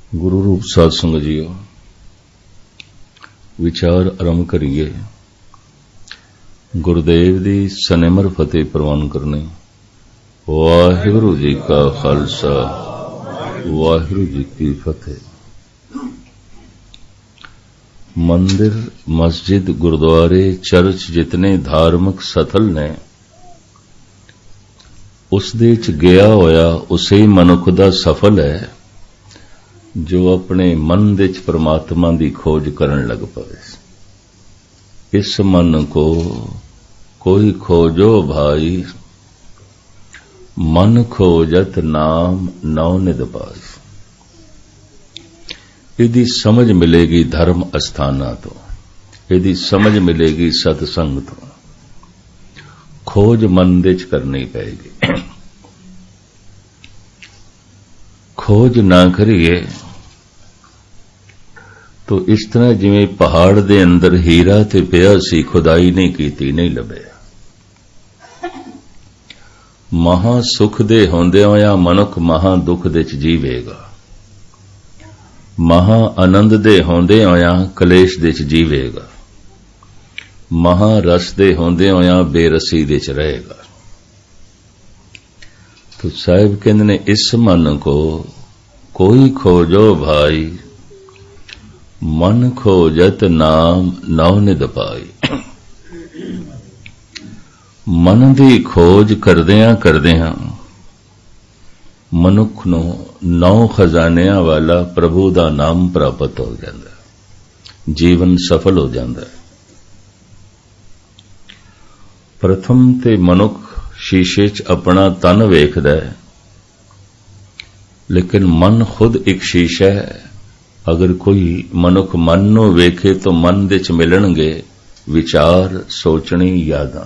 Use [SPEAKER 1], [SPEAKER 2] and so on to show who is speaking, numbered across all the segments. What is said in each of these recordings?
[SPEAKER 1] गुरु रूप साध संगत जीओ, विचार आरंभ करिए। गुरुदेव दी सनेमर फतेह प्रवान करने। वाहिगुरु जी का खालसा, वाहिगुरु जी की फतेह। मंदिर, मस्जिद, गुरुद्वारे, चर्च जितने धार्मिक सथल ने, उस दे च गया होया उसे मनुख दा सफल है जो अपने मन दे च परमात्मा दी खोज करन लग पवे। इस मन को कोई खोजो भाई, मन खोजत नाम नौ निध पाई। इहदी समझ मिलेगी धर्म अस्थाना तो, इहदी समझ मिलेगी सतसंग तो। खोज मन दे च करनी पेगी। खोज ना करिए तो इस तरह जिवें पहाड़ दे अंदर हीरा ते पिया सी, खुदाई नहीं कीती, नहीं लभया। महा सुख दे होंदे होया मनुख महा दुख दे च जीवेगा। महा आनंद दे होंदे होया कलेश दे च जीवेगा। महा रस दे होंदे होया बेरसी दे च रहेगा। तो साहिब कहंदे ने इस मन को कोई खोजो भाई, मन खोजत नाम नौ निध पाई। मन दी खोज करदियां करदियां मनुख नूं 9 खजानियां वाला प्रभु दा नाम प्राप्त हो जांदा है, जीवन सफल हो जांदा है। प्रथम ते मनुख शीशे च अपना तन वेखदा है, लेकिन मन खुद एक शीशा है। अगर कोई मनुख मन नूं वेखे तो मन दे च मिलणगे विचार, सोचनी, यादां।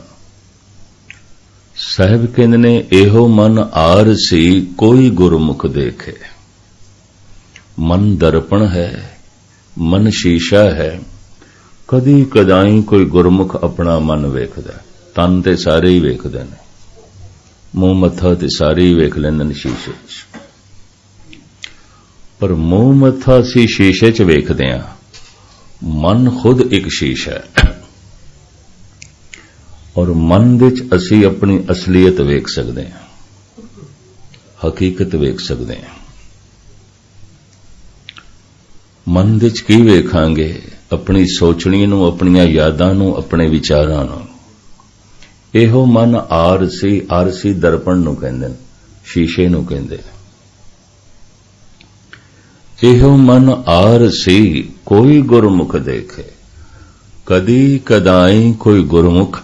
[SPEAKER 1] साहिब कहंदे ने एहो मन आर सी कोई गुरमुख देखे। मन दर्पण है, मन शीशा है। कदी कदाई कोई गुरमुख अपना मन वेखदा। तन ते सारे ही वेखदे ने, मूंह मत्था ते सारे ही वेख लैंदे ने शीशे च। पर मूंह मत्था सी शीशे च वेखदे हां, मन खुद एक शीशा है। और मन विच असी अपनी असलियत वेख सकते हैं, हकीकत वेख सकते हैं। मन विच की वेखांगे? अपनी सोचनी नूं, अपनियां यादां नूं, अपने विचारां नूं। एहो मन आरसी दर्पण नूं कहंदे ने, शीशे नूं कहंदे ने। एहो मन आरसी कोई गुरमुख देखे। कदी कदाई कोई गुरमुख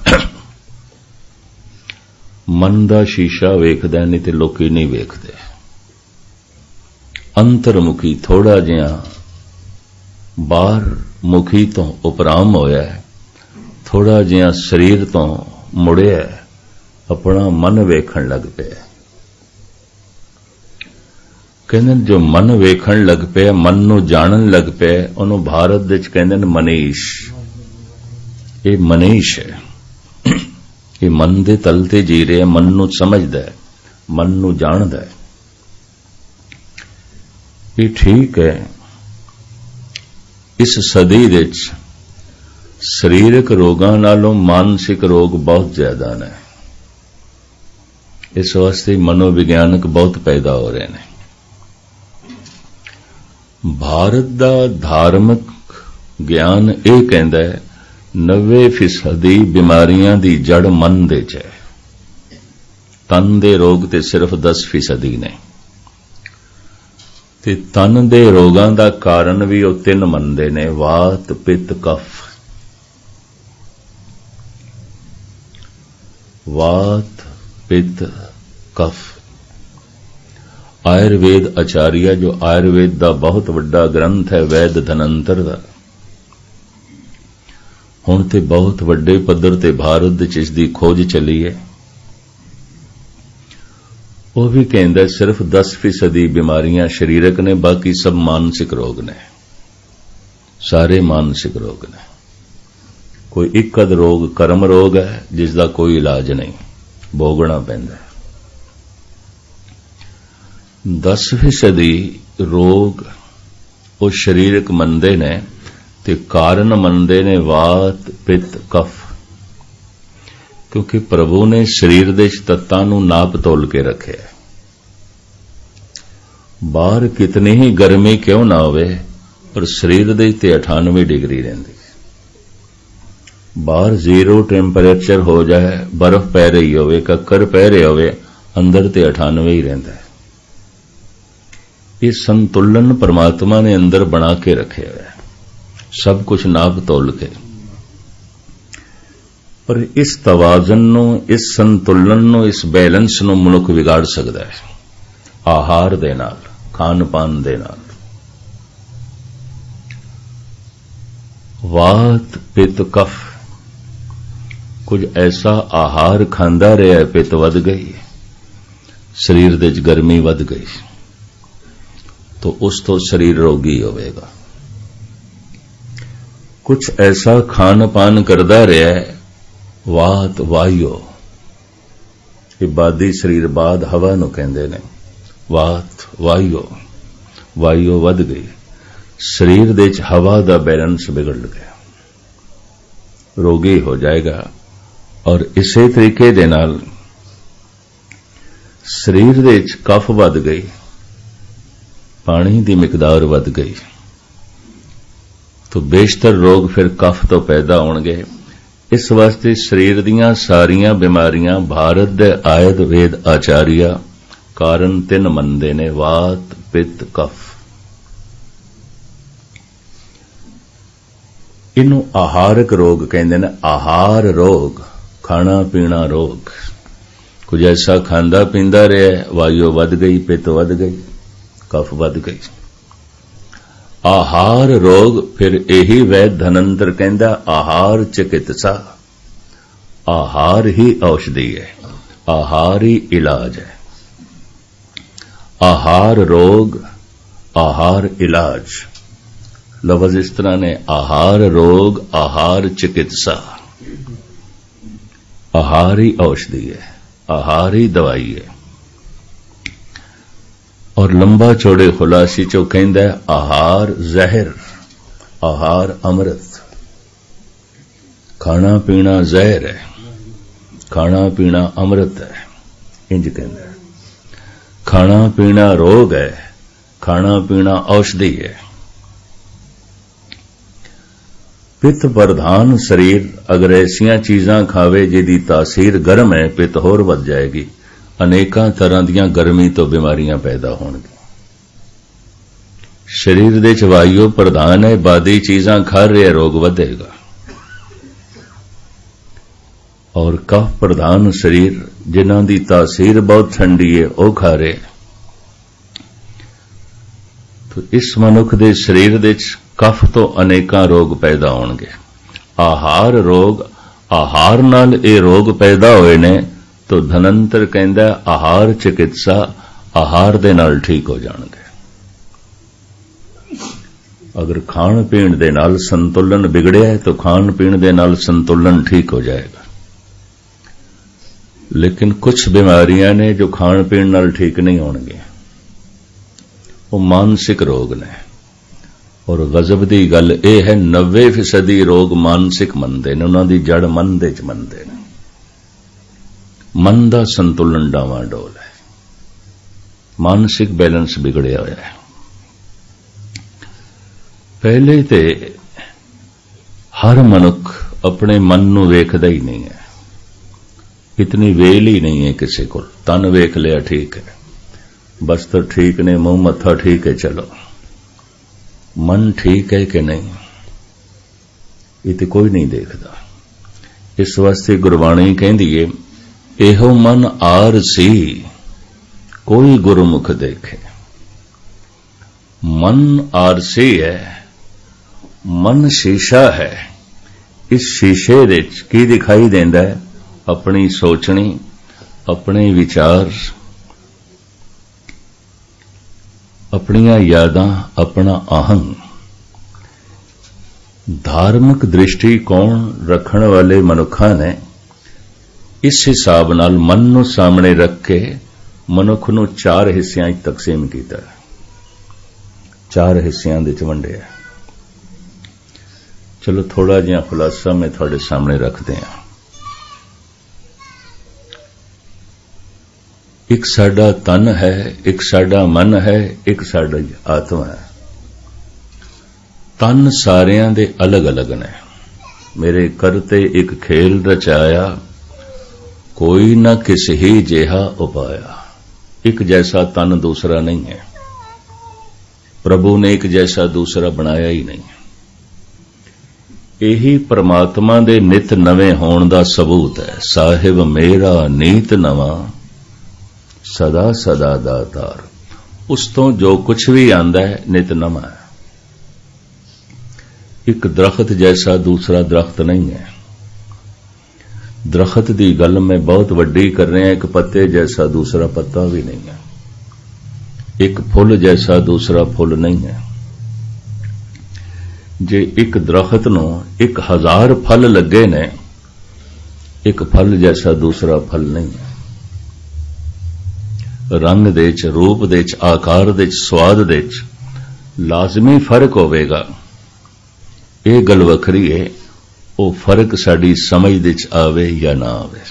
[SPEAKER 1] मन दा शीशा वेखदा, नहीं ते लोकी नहीं वेखदे। अंतरमुखी थोड़ा जिहा बाहर मुखी तो उपराम होया है, थोड़ा जिहा शरीर तो मुड़िया है, अपना मन वेखण लग पिया। कहंदे जो मन वेखण लग पिया, मन नूं जानन लग पिया, उहनूं भारत विच कहंदे ने मनीष। ये मनीष है, ये मन दे तल ते जी रहा, मन नूं समझदा है, मन नूं जाणदा है। ये ठीक है। इस सदी विच सरीरक रोगां नालों मानसिक रोग बहुत ज्यादा ने। इस वास्ते मनोविज्ञानक बहुत पैदा हो रहे हैं। भारत दा धार्मिक ज्ञान यह कहता है 90% बीमारियां दी जड़ मन दे च है। तन दे रोग ते सिर्फ 10% ने। ते तन दे रोगां दा कारण भी वो 3 मनदे ने, वात, पित्त, कफ। वात, पित्त, कफ। आयुर्वेद आचार्य, जो आयुर्वेद दा बहुत वड्डा ग्रंथ है, वैद धनंतर दा, हुण ते बहुत वड्डे पद्धर ते भारत च इस दी खोज चली है। वो भी कहंदा सिर्फ 10% बीमारियां शरीरक ने, बाकी सब मानसिक रोग ने। सारे मानसिक रोग ने। कोई एक अध रोग कर्म रोग है जिसका कोई इलाज नहीं, भोगना पैंदा है। 10% रोग ਉਹ ਸਰੀਰਕ ਮੰਨਦੇ ਨੇ ਤੇ ਕਾਰਨ ਮੰਨਦੇ ਨੇ ਵਾਤ ਪਿੱਤ ਕਫ, ਕਿਉਂਕਿ ਪ੍ਰਭੂ ਨੇ ਸਰੀਰ ਦੇ ਤੱਤਾਂ ਨੂੰ ਨਾਪ ਤੋਲ ਕੇ ਰੱਖਿਆ। ਬਾਹਰ ਕਿਤਨੀ ਹੀ ਗਰਮੀ ਕਿਉਂ ਨਾ ਹੋਵੇ, ਪਰ ਸਰੀਰ ਦੇ ਤੇ 98 ਡਿਗਰੀ ਰਹਿੰਦੀ। ਬਾਹਰ 0 ਟੈਂਪਰੇਚਰ ਹੋ ਜਾਏ, ਬਰਫ਼ ਪੈ ਰਹੀ ਹੋਵੇ, ਕੱਕਰ ਪੈ ਰਿਹਾ ਹੋਵੇ, ਅੰਦਰ ਤੇ 98 ਹੀ ਰਹਿੰਦਾ ਹੈ। ਇਹ ਸੰਤੁਲਨ परमात्मा ने अंदर बना के रखे है, सब कुछ नाप तोल के। पर इस तवाजन नूं, इस संतुलन नूं, इस बैलेंस नूं मनुख विगाड़ सकता है आहार दे नाल, खान पान दे नाल। वात पित्त कफ, कुछ ऐसा आहार खांदा रहा, पित्त वध गई, शरीर दे च गर्मी वध गई, तो उस तो शरीर रोगी होवेगा। कुछ ऐसा खान पान करदा रहा है, वात वायु, बादी शरीर बाद हवा नूं कहंदे ने, वात वायु, वायु वध गई, शरीर दे च हवा दा बैलेंस बिगड़ गया, रोगी हो जाएगा। और इसे तरीके दे नाल शरीर दे च कफ वध गई, पानी की मिकदार वध गई, तो बेशतर रोग फिर कफ तो पैदा होणगे। इस वास्ते शरीर दीयां सारियां बीमारियां भारत दे आयुर्वेद आचार्य कारण 3 मनदे ने, वात पित्त कफ। इनू आहारक रोग कहंदे ने, आहार रोग, खाना पीना रोग। कुछ ऐसा खांदा पींदा रहा, वायु वध गई, पित्त वध गई, कफ वध गई। आहार रोग, फिर यही वैद धनंतर कहंदा आहार चिकित्सा, आहार ही औषधि है, आहार ही इलाज है। आहार रोग, आहार इलाज, लफ्ज इस तरह ने, आहार रोग, आहार चिकित्सा। आहार ही औषधि है, आहार ही दवाई है। और लंबा चौड़े खुलासी चो कहंदा है आहार जहर, आहार अमृत। खाना पीना जहर है, खाना पीना अमृत है, इंज कहंदा है। खाना पीना रोग है, खाना पीना औषधि है। पित्त प्रधान शरीर अगर ऐसियां चीजां खावे जिहदी तासीर गर्म है, पित्त होर वध जाएगी, अनेकां तरह दीयां गर्मी तो बीमारियां पैदा होणगी। शरीर दे च वायु प्रधान है, बादी चीजां खा रहे, रोग वधेगा। और कफ प्रधान शरीर, जिन्हां दी तासीर बहुत ठंडी है, वह खा रहे। तो इस मनुख दे शरीर दे च कफ तो अनेकां रोग पैदा होणगे। आहार रोग, आहार नाल ये रोग पैदा होए ने, तो धनंतर कहंदा आहार चिकित्सा, आहार दे नाल ठीक हो जाणगे। अगर खाण पीण दे नाल संतुलन बिगड़िया है, तो खाण पीण दे नाल संतुलन ठीक हो जाएगा। लेकिन कुछ बीमारियां ने जो खाण पीण नाल ठीक नहीं होणगे, वो मानसिक रोग ने। और गजब दी गल यह है, 90% रोग मानसिक मनदे ने, उन्हां दी जड़ मन दे च मनदे ने। मन दा संतुलन डावाडोल है, मानसिक बैलेंस बिगड़िया होया है। पहले ते हर मनुख अपने मन नूं वेखदा ही नहीं है, इतनी वेल ही नहीं है किसी को। तन वेख लिया ठीक है, बस्तर ठीक ने, मुंह मत्था ठीक है, चलो। मन ठीक है कि नहीं, ये तो कोई नहीं देखता। इस वास्ते गुरबाणी कहंदी है, एहो मन आरसी कोई गुरुमुख देखे। मन आरसी है, मन शीशा है। इस शीशे दे की दिखाई देंदा है? अपनी सोचनी, अपने विचार, अपनियां यादां, अपना आहंग। धार्मिक दृष्टिकोण रखण वाले मनुखां ने इस हिसाब नाल मन नूं सामने रख के मनुख नूं 4 हिस्सियां तकसीम कीता। 4 हिस्सियां दे च वंडिया। चलो थोड़ा जिहा खुलासा मैं थोड़े सामने रख दिया। एक साडा तन है, एक साडा मन है, एक साडी आत्मा है। तन सारियां दे अलग अलग ने। मेरे करते एक खेल रचाया, कोई न किस ही जिहा उपाया। एक जैसा तन दूसरा नहीं है। प्रभु ने एक जैसा दूसरा बनाया ही नहीं। यही परमात्मा दे नित नवे होण दा सबूत है। साहिब मेरा नीत नवा, सदा सदा दातार। उस तो जो कुछ भी आंदा है नित नवा है। एक दरख्त जैसा दूसरा दरख्त नहीं है। दरख्त की गल में बहुत वड्डी कर रहे हैं। एक पत्ते जैसा दूसरा पत्ता भी नहीं है। एक फुल जैसा दूसरा फुल नहीं है। जे एक दरख्त नूं 1000 फल लगे ने, एक फल जैसा दूसरा फल नहीं है। रंग दे च, रूप दे च, आकार दे च, स्वाद दे च लाजमी फर्क होवेगा। ये गल वखरी है, वो फर्क साडी समझ दे च आवे या ना आवे।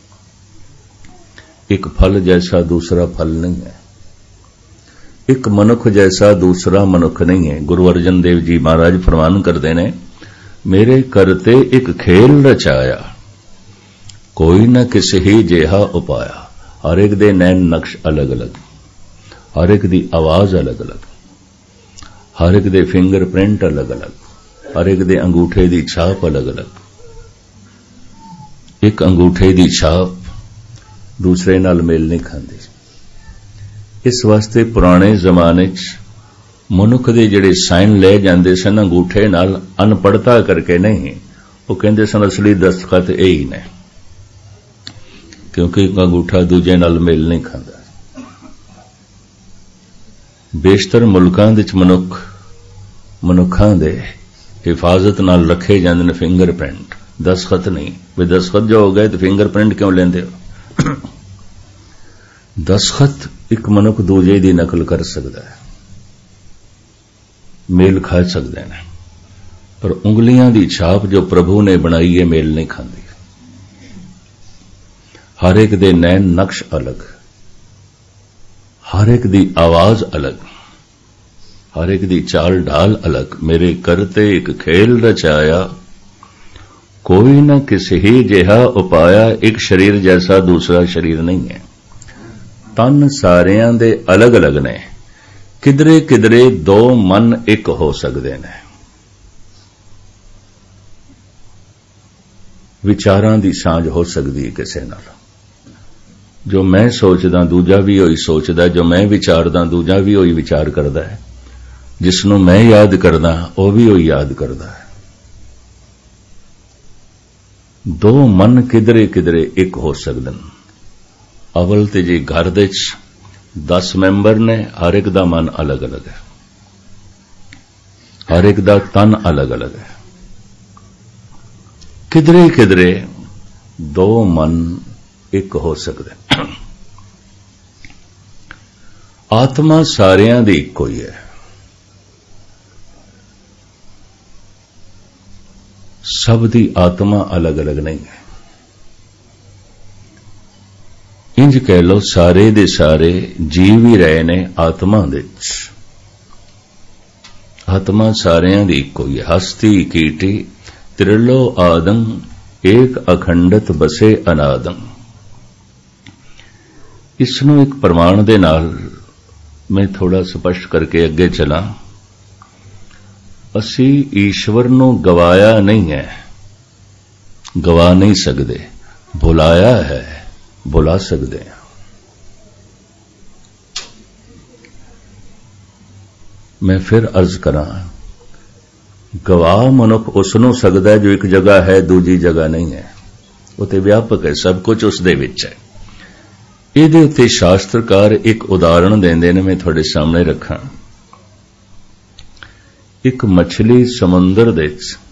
[SPEAKER 1] एक फल जैसा दूसरा फल नहीं है। एक मनुख जैसा दूसरा मनुख नहीं है। गुरु अर्जन देव जी महाराज फरमान करते ने, मेरे करते एक खेल रचाया, कोई न किस ही जिहा उपाया। हर एक दे नैन नक्श अलग अलग, हर एक दी आवाज अलग अलग, हर एक दे फिंगर प्रिंट अलग अलग, हर एक दे अंगूठे दी छाप अलग अलग। एक अंगूठे दी छाप दूसरे नाल मेल नहीं खांदी। इस वास्ते पुराने जमाने च मनुख दे जिहड़े साइन ले जांदे सन अंगूठे नाल, अनपढ़ता करके नहीं, वो कहंदे सन असली दस्तखत यही ने, क्योंकि एक अंगूठा दूजे नाल मेल नहीं खांदा। बेशतर मुल्कां दे च मनुखां दे हिफाजत नाल रखे जांदे ने फिंगर प्रिंट, दस्तखत नहीं। वे दस्तखत जो हो गए तो फिंगर प्रिंट क्यों लेंदे हो? दस्तखत एक मनुख दूजे दी नकल कर सकता है, मेल खा सकते हैं, पर उंगलियां दी छाप जो प्रभु ने बनाई है मेल नहीं खांदी। हर एक दे नैन नक्श अलग, हर एक दी आवाज अलग, हर एक दी चाल ढाल अलग। मेरे करते एक खेल रचाया, कोई न किस ही जिहा उपाया। एक शरीर जैसा दूसरा शरीर नहीं है। तन सारियां दे अलग अलग ने। किधरे किधरे दो मन एक हो सकते हैं। विचारां दी सांझ हो सकती है किसी नाल। जो मैं सोचदा दूजा भी होई सोचदा, जो मैं विचारदा दूजा भी होई विचार करदा है, जिसनों मैं याद करदा वह भी होई याद करदा है। दो मन किधरे किधरे एक हो सकते हैं। अवल ते जी घर दे 10 मैंबर ने, हर एक दा मन अलग अलग है, हर एक दा तन अलग अलग है। किधरे किधरे दो मन एक हो सकते। आत्मा सारियां दी इक्को ही है। सब दी आत्मा अलग अलग नहीं है। इंज कह लो सारे दे सारे जीव ही रहे ने आत्मा दे। आत्मा सारियां दी इक्को ही है। हस्ती कीटी त्रिलो आदम, एक अखंडत बसे अनादम। इसनों एक प्रमाण दे नाल मैं थोड़ा स्पष्ट करके अगे चला। असी ईश्वर नूं गवाया नहीं है, गवा नहीं सकते। भुलाया है, भुला सकते हैं। मैं फिर अर्ज करा, गवाह मनुख उसनों सकता है जो एक जगह है दूजी जगह नहीं है। वो तो व्यापक है, सब कुछ उस दे विच है। इहदे उत्ते शास्त्रकार एक उदाहरण देंदे ने, मैं थोड़े सामने रखा। एक मछली समुंदर दे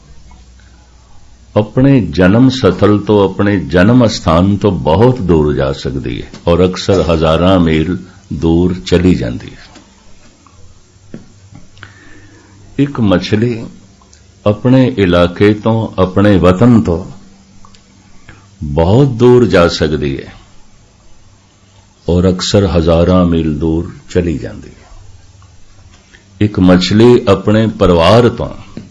[SPEAKER 1] अपने जन्म स्थल तो, अपने जन्म स्थान तो बहुत दूर जा सकती है और अक्सर हजारां मील दूर चली जाती है। एक मछली अपने इलाके तो अपने वतन तो बहुत दूर जा सकती है और अक्सर हजारां मील दूर चली जाती है। एक मछली अपने परिवार तो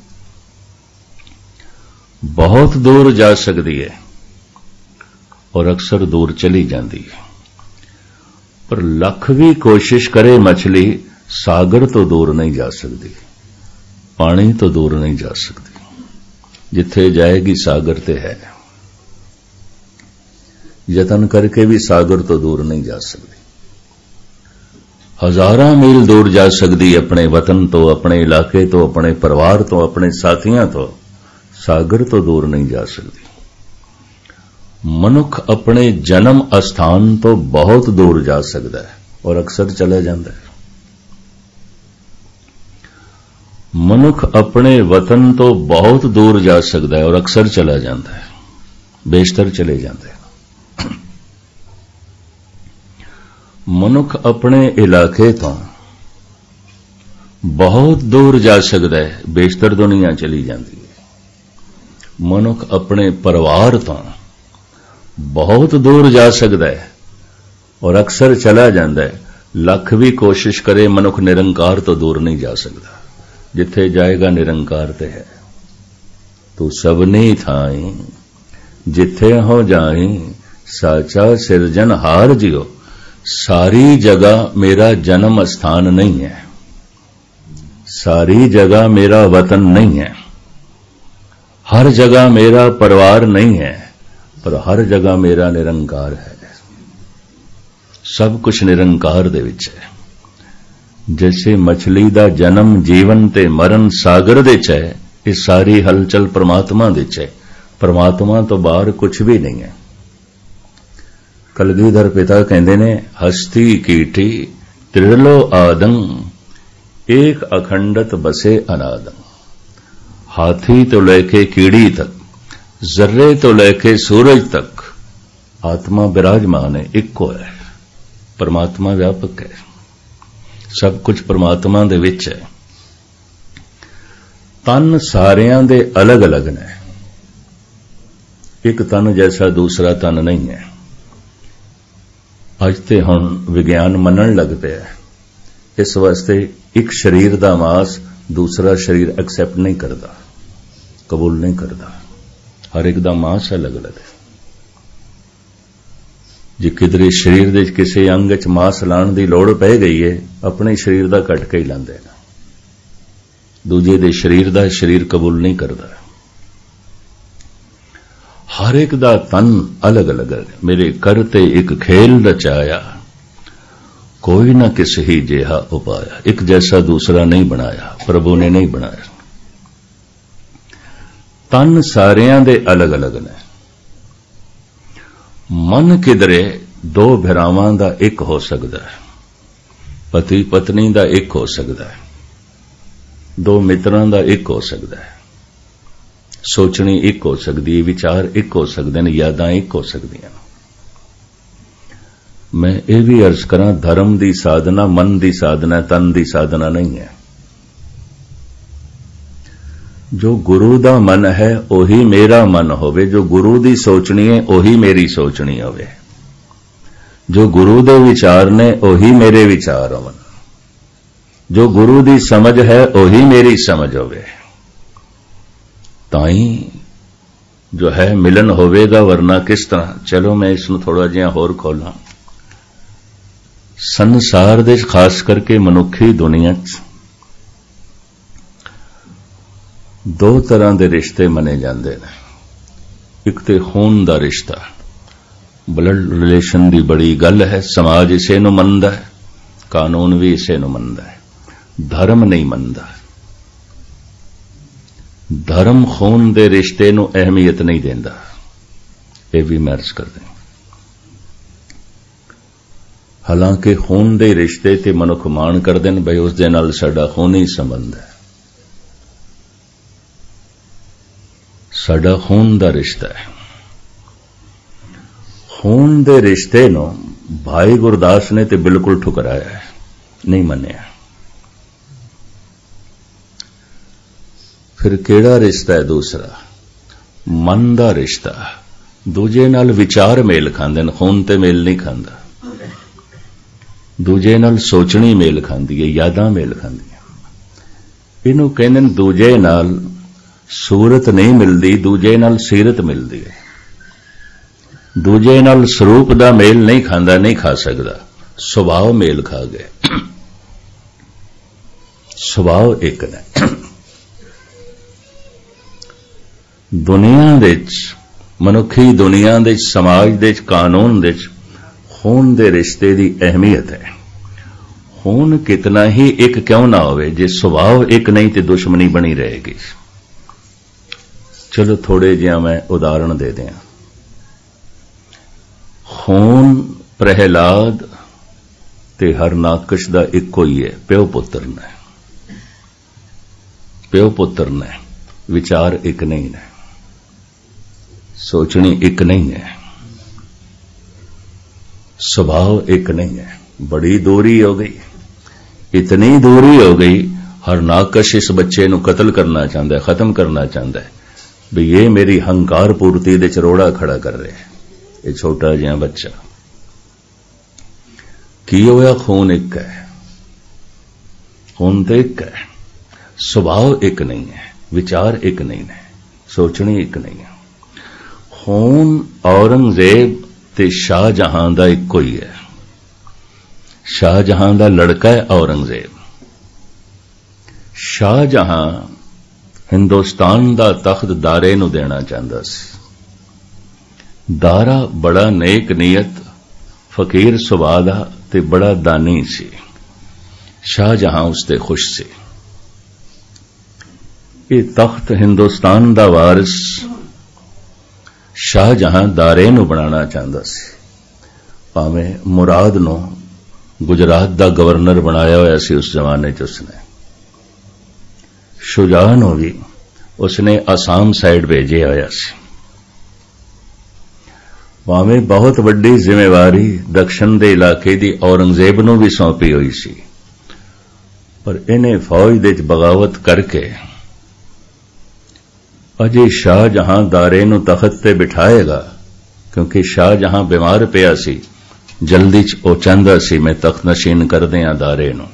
[SPEAKER 1] बहुत दूर जा सकती है और अक्सर दूर चली जाती है, पर लख भी कोशिश करे मछली सागर तो दूर नहीं जा सकती, पानी तो दूर नहीं जा सकती। जिथे जाएगी सागर ते है, यतन करके भी सागर तो दूर नहीं जा सकती। हजारां मील दूर जा सकती अपने वतन तो, अपने इलाके तो, अपने परिवार तो, अपने साथियों तो, सागर तो दूर नहीं जा सकती। मनुख अपने जन्म स्थान तो बहुत दूर जा सकता है और अक्सर चला जाता है। मनुख अपने वतन तो बहुत दूर जा सकता है और अक्सर चला जाता है, बेशतर चले जाते हैं। मनुख अपने इलाके तो बहुत दूर जा सकता है, बेशतर दुनिया चली जाती है। मनुख अपने परिवार तो बहुत दूर जा सकता है और अक्सर चला जाता है। लख भी कोशिश करे मनुख निरंकार तो दूर नहीं जा सकता। जिथे जाएगा निरंकार ते है। तू सबनी थाई जिथे हो जाई साचा सिरजन हार जियो। सारी जगह मेरा जन्म स्थान नहीं है, सारी जगह मेरा वतन नहीं है, हर जगह मेरा परिवार नहीं है, पर हर जगह मेरा निरंकार है। सब कुछ निरंकार दे विच है। जैसे मछली दा जन्म जीवन ते मरण सागर दे च है, ये सारी हलचल परमात्मा दे च है। परमात्मा तो बाहर कुछ भी नहीं है। कलगीधर पिता कहते ने हस्ती कीठी त्रिलो आदं एक अखंडत बसे अनादं। हाथी तो लेके कीड़ी तक, जर्रे तो लेके सूरज तक आत्मा विराजमान है, इको है। परमात्मा व्यापक है, सब कुछ परमात्मा दे विच है। तन सारियां दे अलग अलग ने, एक तन जैसा दूसरा तन नहीं है। अज ते हुण विज्ञान मनण लग पिया है, इस वास्ते एक शरीर दा मास दूसरा शरीर एक्सेप्ट नहीं करता, कबूल नहीं करता। हर एक दा मास अलग अलग है। जे किधरे शरीर दे किसी अंग च मास लाण दी लोड़ पै गई है, अपने शरीर दा कट के ही लांदे ने, दूजे दे शरीर दा शरीर कबूल नहीं करता। हर एक दा तन अलग अलग है। मेरे करते एक खेल रचाया, कोई ना किस ही जेहा उपाया। एक जैसा दूसरा नहीं बनाया, प्रभु ने नहीं बनाया। तन सारियां दे अलग अलग ने। मन किधरे दो भरावां दा एक हो सकता है, पति पत्नी दा एक हो सकता है, दो मित्रां दा एक हो सकता है, सोचनी एक हो सकती है, विचार एक हो सकते हैं, यादां एक हो सकती हैं। मैं ये भी अर्ज करा, धर्म की साधना मन की साधना, तन की साधना नहीं है। जो गुरु दा मन है ओही मेरा मन होवे, जो गुरु दी सोचनी है ओही मेरी सोचनी होवे, जो गुरु दे विचार ने ओही मेरे विचार होवन, जो गुरु दी समझ है ओही मेरी समझ होवे। ताई जो है मिलन होवेगा, वरना किस तरह। चलो मैं इसनूं थोड़ा जिहा होर खोलां। संसार दे खास करके मनुखी दुनिया च दो तरह के रिश्ते मने जाते हैं। एक तो खून का रिश्ता, ब्लड रिलेशन की बड़ी गल है, समाज इसे नूं मनदा है, कानून भी इसे नूं मनदा है, धर्म नहीं मनदा। धर्म खून के रिश्ते नूं अहमियत नहीं देंदा, ये भी मैं अर्ज कर दें। हालांकि खून के रिश्ते ते मनुख मान करदे ने बई उस दे नाल साडा खूनी संबंध है, साडा खून का रिश्ता है। खून के रिश्ते नूं भाई गुरदास ने तो बिल्कुल ठुकराया है, नहीं मन्निया। फिर केड़ा रिश्ता है दूसरा? मन दा रिश्ता। दूजे नाल विचार मेल खांदे ने, खून ते मेल नहीं खांदा। दूजे नाल सोचनी मेल खांदी है, यादां मेल खांदी। इनू कहंदे ने दूजे नाल सूरत नहीं मिलदी, दूजे नाल सीरत मिलदी है। दूजे नाल स्वरूप दा मेल नहीं खांदा, नहीं खा सकदा, सुभाव मेल खा गए। सुभाव एक ने। दुनिया दे मनुखी दुनिया दे समाज दे कानून दे खून दे रिश्ते दी अहमियत है। खून कितना ही एक क्यों ना होवे, जे स्वभाव एक नहीं तो दुश्मनी बनी रहेगी। चलो थोड़े जिहा मैं उदाहरण दे दिया। खून प्रहलाद ते हरनाकश दा इक्को ही है, प्यो पुत्र ने। प्यो पुत्र ने, विचार एक नहीं है, सोचनी एक नहीं है, स्वभाव एक नहीं है। बड़ी दूरी हो गई, इतनी दूरी हो गई, हरनाकश इस बच्चे नू कत्ल करना चाहता है, खत्म करना चाहता है भी ये मेरी हंकार पूर्ति दे चरोड़ा खड़ा कर रहे हैं, ये छोटा जिहा बच्चा। की होया? खून एक है, खून तो एक है, स्वभाव एक नहीं है, विचार एक नहीं है, सोचनी एक नहीं है। खून औरंगजेब ते शाहजहां दा इक्को ही है। शाहजहां दा लड़का है औरंगजेब। शाहजहां हिंदुस्तान दा तख्त दारे नू देना चाहता सी। दारा बड़ा नेक नीयत, फकीर सुभा दा ते बड़ा दानी सी। शाहजहां उसते खुश सी। ये तख्त हिंदुस्तान दा वारिस शाहजहां दारे नू बनाना चाहता सी। भावें मुराद नू गुजरात दा गवर्नर बनाया होया सी उस जमाने च उसने। शुजा नू भी उसने आसाम साइड भेजे होया सी। भावें बहुत वड्डी जिम्मेवारी दक्षिण दे इलाके दी औरंगजेब नू भी सौंपी हुई सी, पर इन्हें फौज दे बगावत करके अजे शाहजहां दारे नू तख्त ते बिठाएगा, क्योंकि शाहजहां बीमार पिया सी, जल्दी च ओ चाहंदा सी मैं तख्त नशीन कर दियां दारे नू।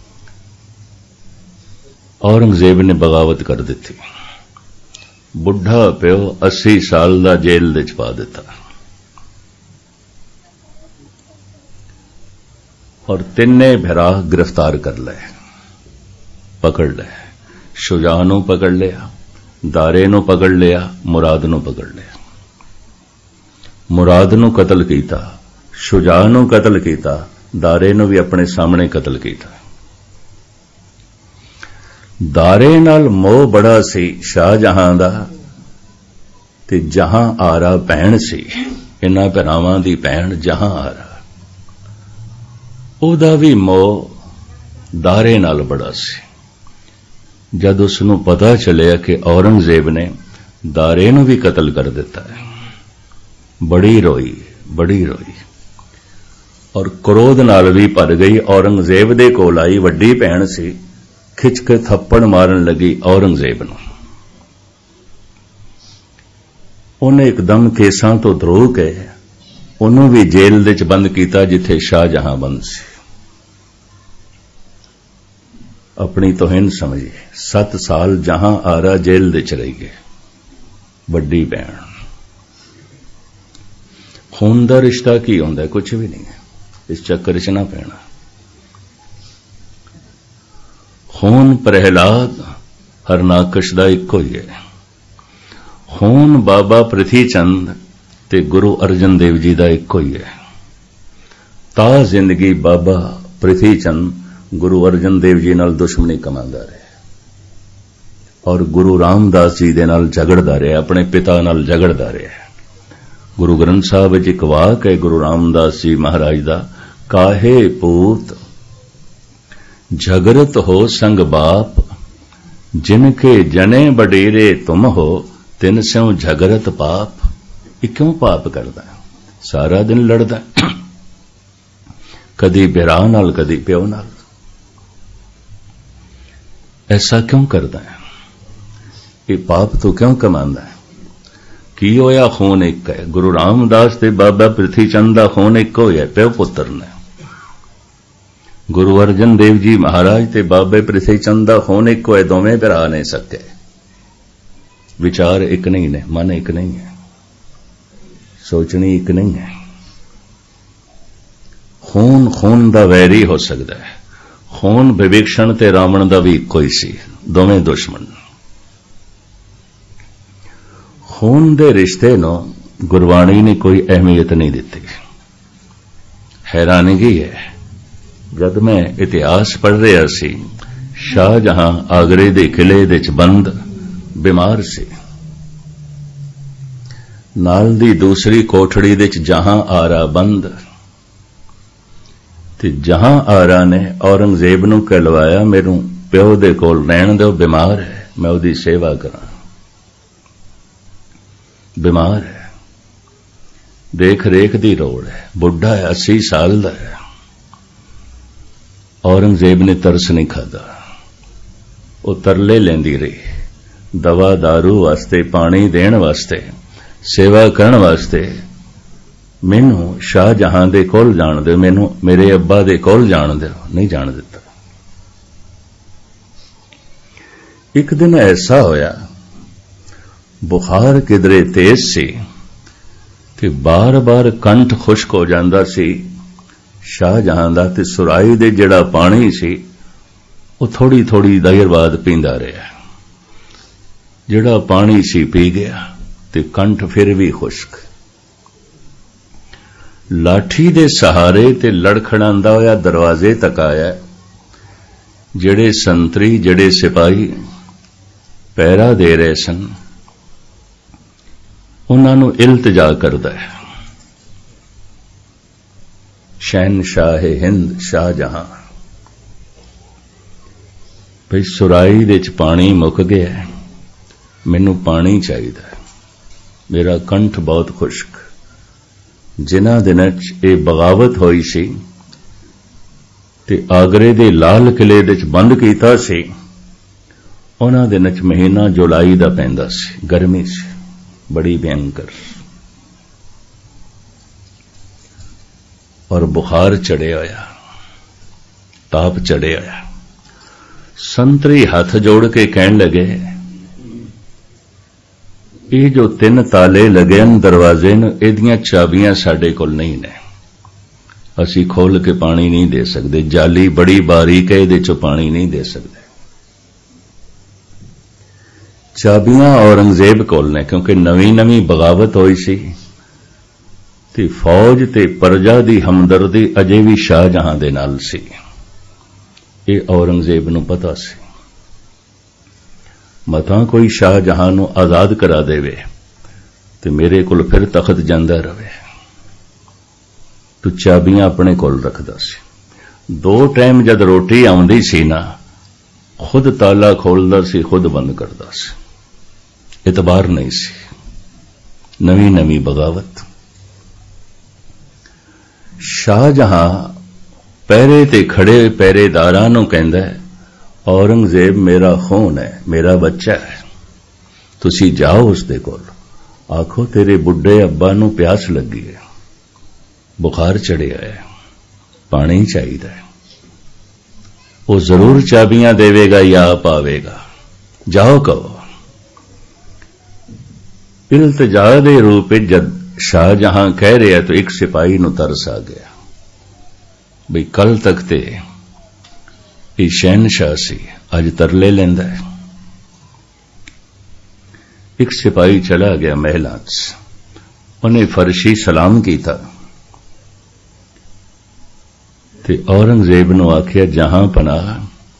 [SPEAKER 1] औरंगजेब ने बगावत कर दी। बुढ़ा प्यो 80 साल दा जेल दे च पा दिता और तिन्ने भरा गिरफ्तार कर ले, पकड़ ले। शुजा नू पकड़ लिया, दारे नू पकड़ लिया, मुराद नू पकड़ लिया। मुराद नू कतल कीता, शुजा नू कतल कीता, दारे नू भी अपने सामने कतल कीता। दारे नाल मोह बड़ा सी शाहजहां दा, ते जहां आरा भैण सी, इन्हां भरावां दी भैण जहां आरा, ओदा भी मोह दारे नाल बड़ा सी। जद उसनू पता चलिया कि औरंगजेब ने दारे नू भी कतल कर दिता है, बड़ी रोई, बड़ी रोई और क्रोध नाल भी भर गई। औरंगजेब दे कोल आई, वड्डी भैण सी, खिच के थप्पड़ मारन लगी औरंगजेब नू। उन्हें एकदम केसां तो धरो के उन्होंने भी जेल दे च बंद किया जिथे शाहजहां बंद सी। अपनी तोहिन समझी, 7 साल जहां आरा जेल दे च रही गए, वड्डी भैण। खून दा रिश्ता की होंदा है? कुछ भी नहीं है, इस चक्कर च ना पैना। खून प्रहलाद हरनाकश दा इक्को ही है। खून बाबा पृथ्वी चंद ते गुरु अर्जन देव जी दा इक्को ही है। ता जिंदगी बाबा पृथ्वी चंद गुरु अर्जन देव जी नाल दुश्मनी कमांदा रहे और गुरु रामदास जी दे नाल झगड़दा रहे, अपने पिता नाल झगड़दा रहे। गुरु ग्रंथ साहब विच इक वाक है गुरु रामदास जी महाराज दा, काहे पूत झगड़त हो संग बाप, जिनके जने बडेरे तुम हो, तिन स्यों झगड़त पाप। ये क्यों पाप करदा है? सारा दिन लड़दा, कदी बिरा नाल कदी प्यो नाल। ऐसा क्यों करदा है? ये पाप तो क्यों कमांदा है? की होया? खून एक है। गुरु रामदास ते बाबा पृथ्वी चंद दा खून एक होया, प्यो पुत्र ने। गुरु अर्जन देव जी महाराज ते बाबे पृथ्वी चंद दा खून एक है, दोवें भरा नहीं सके। विचार एक नहीं ने, मन एक नहीं है, सोचनी एक नहीं है। खून खून दा वैरी हो सकता है। खून विभीषण ते रावण दा भी इक्को ही सी, दोवें दुश्मन। खून दे रिश्ते नो गुरबाणी ने कोई अहमियत नहीं दी। हैरानगी है, जब मैं इतिहास पढ़ रहा सी, शाहजहां आगरे दे किले दे च बंद बीमार सी। नाल दी दूसरी कोठड़ी दे च जहां आरा बंद, ते जहां आरा ने औरंगजेब नूं कहलवाया, मेनू प्यो दे कोल रहण दो, बीमार है, मैं उहदी सेवा करा। बीमार है, देख रेख दी लोड़ है, बुढ़ा है, 80 साल दा है। औरंगजेब ने तरस नहीं खादा, वो तरले लेंदी रही, दवा दारू वास्ते, पानी देण वास्ते, सेवा करन वास्ते। मैनू शाहजहां दे कोल जाण दे, मैनू मेरे अब्बा दे कोल जाण दे। नहीं जाण दिता। एक दिन ऐसा होया, बुखार किधरे तेज सी कि बार बार कंठ खुश्क हो जांदा सी शाहजहां दा, ते सुराई दे जिहड़ा पानी सी वो थोड़ी थोड़ी देर बाद पींदा रहा। जिहड़ा पानी सी पी गया ते कंठ फिर भी खुश्क। लाठी दे सहारे ते लड़खड़ांदा होया दरवाजे तक आया। जिहड़े संतरी, जिहड़े सिपाही पहरा दे रहे सन, उन्हां नूं इल्तिजा करदा है, शहनशाह हिंद शाहजहां, भई सुराई दे च पानी मुक गया, मैनू पानी चाहिए, मेरा कंठ बहुत खुश्क। जिन्हां दिनां च इह बगावत होई सी ते आगरे दे लाल किले दे च बंद कीता सी, उन्हां दिनां च महीना जुलाई दा पैंदा सी, गर्मी सी बड़ी भयंकर, और बुखार चढ़े होया, ताप चढ़े होया। संतरी हाथ जोड़ के कहन लगे, ये जो 3 ताले लगे न दरवाजे न, इहदियां चाबियां साडे कोल नहीं ने, असी खोल के पानी नहीं दे सकते, जाली बड़ी बारीक है, इहदे चों पानी नहीं दे सकते। चाबियां औरंगजेब कोल ने, क्योंकि नवी नवी बगावत होई सी ते फौज ते प्रजा दी हमदर्दी अजे भी शाहजहां दे नाल सी। ये औरंगजेब नूं पता सी, मतां कोई शाहजहां नूं आजाद करा देवे ते मेरे कोल फिर तखत जांदा रहे, तो चाबियां अपने कोल रखदा सी। 2 टाइम जद रोटी आउंदी सी ना, खुद ताला खोलदा सी, खुद बंद करदा सी, इतबार नहीं सी। नवी नवी बगावत। शाहजहां पहरे ते खड़े पहरेदारां नूं कहंदा है, औरंगजेब मेरा खून है, मेरा बच्चा है, तुसी जाओ उसदे कोल, आखो तेरे बुढ़े अब्बा नूं प्यास लगी है, बुखार चढ़िया है, पानी चाहिए, वो जरूर चाबियां देवेगा या आप आवेगा, जाओ कहो। इल्तिजा दे रूप जद शाहजहां कह रहा तो एक सिपाही नूं तरस आ गया, बई कल तक ते ये शहनशाह सी, अज तरले लेंदा है। एक सिपाही चला गया महलां च, उन्हें फर्शी सलाम कीता ते औरंगजेब नूं आखिया, जहां पनाह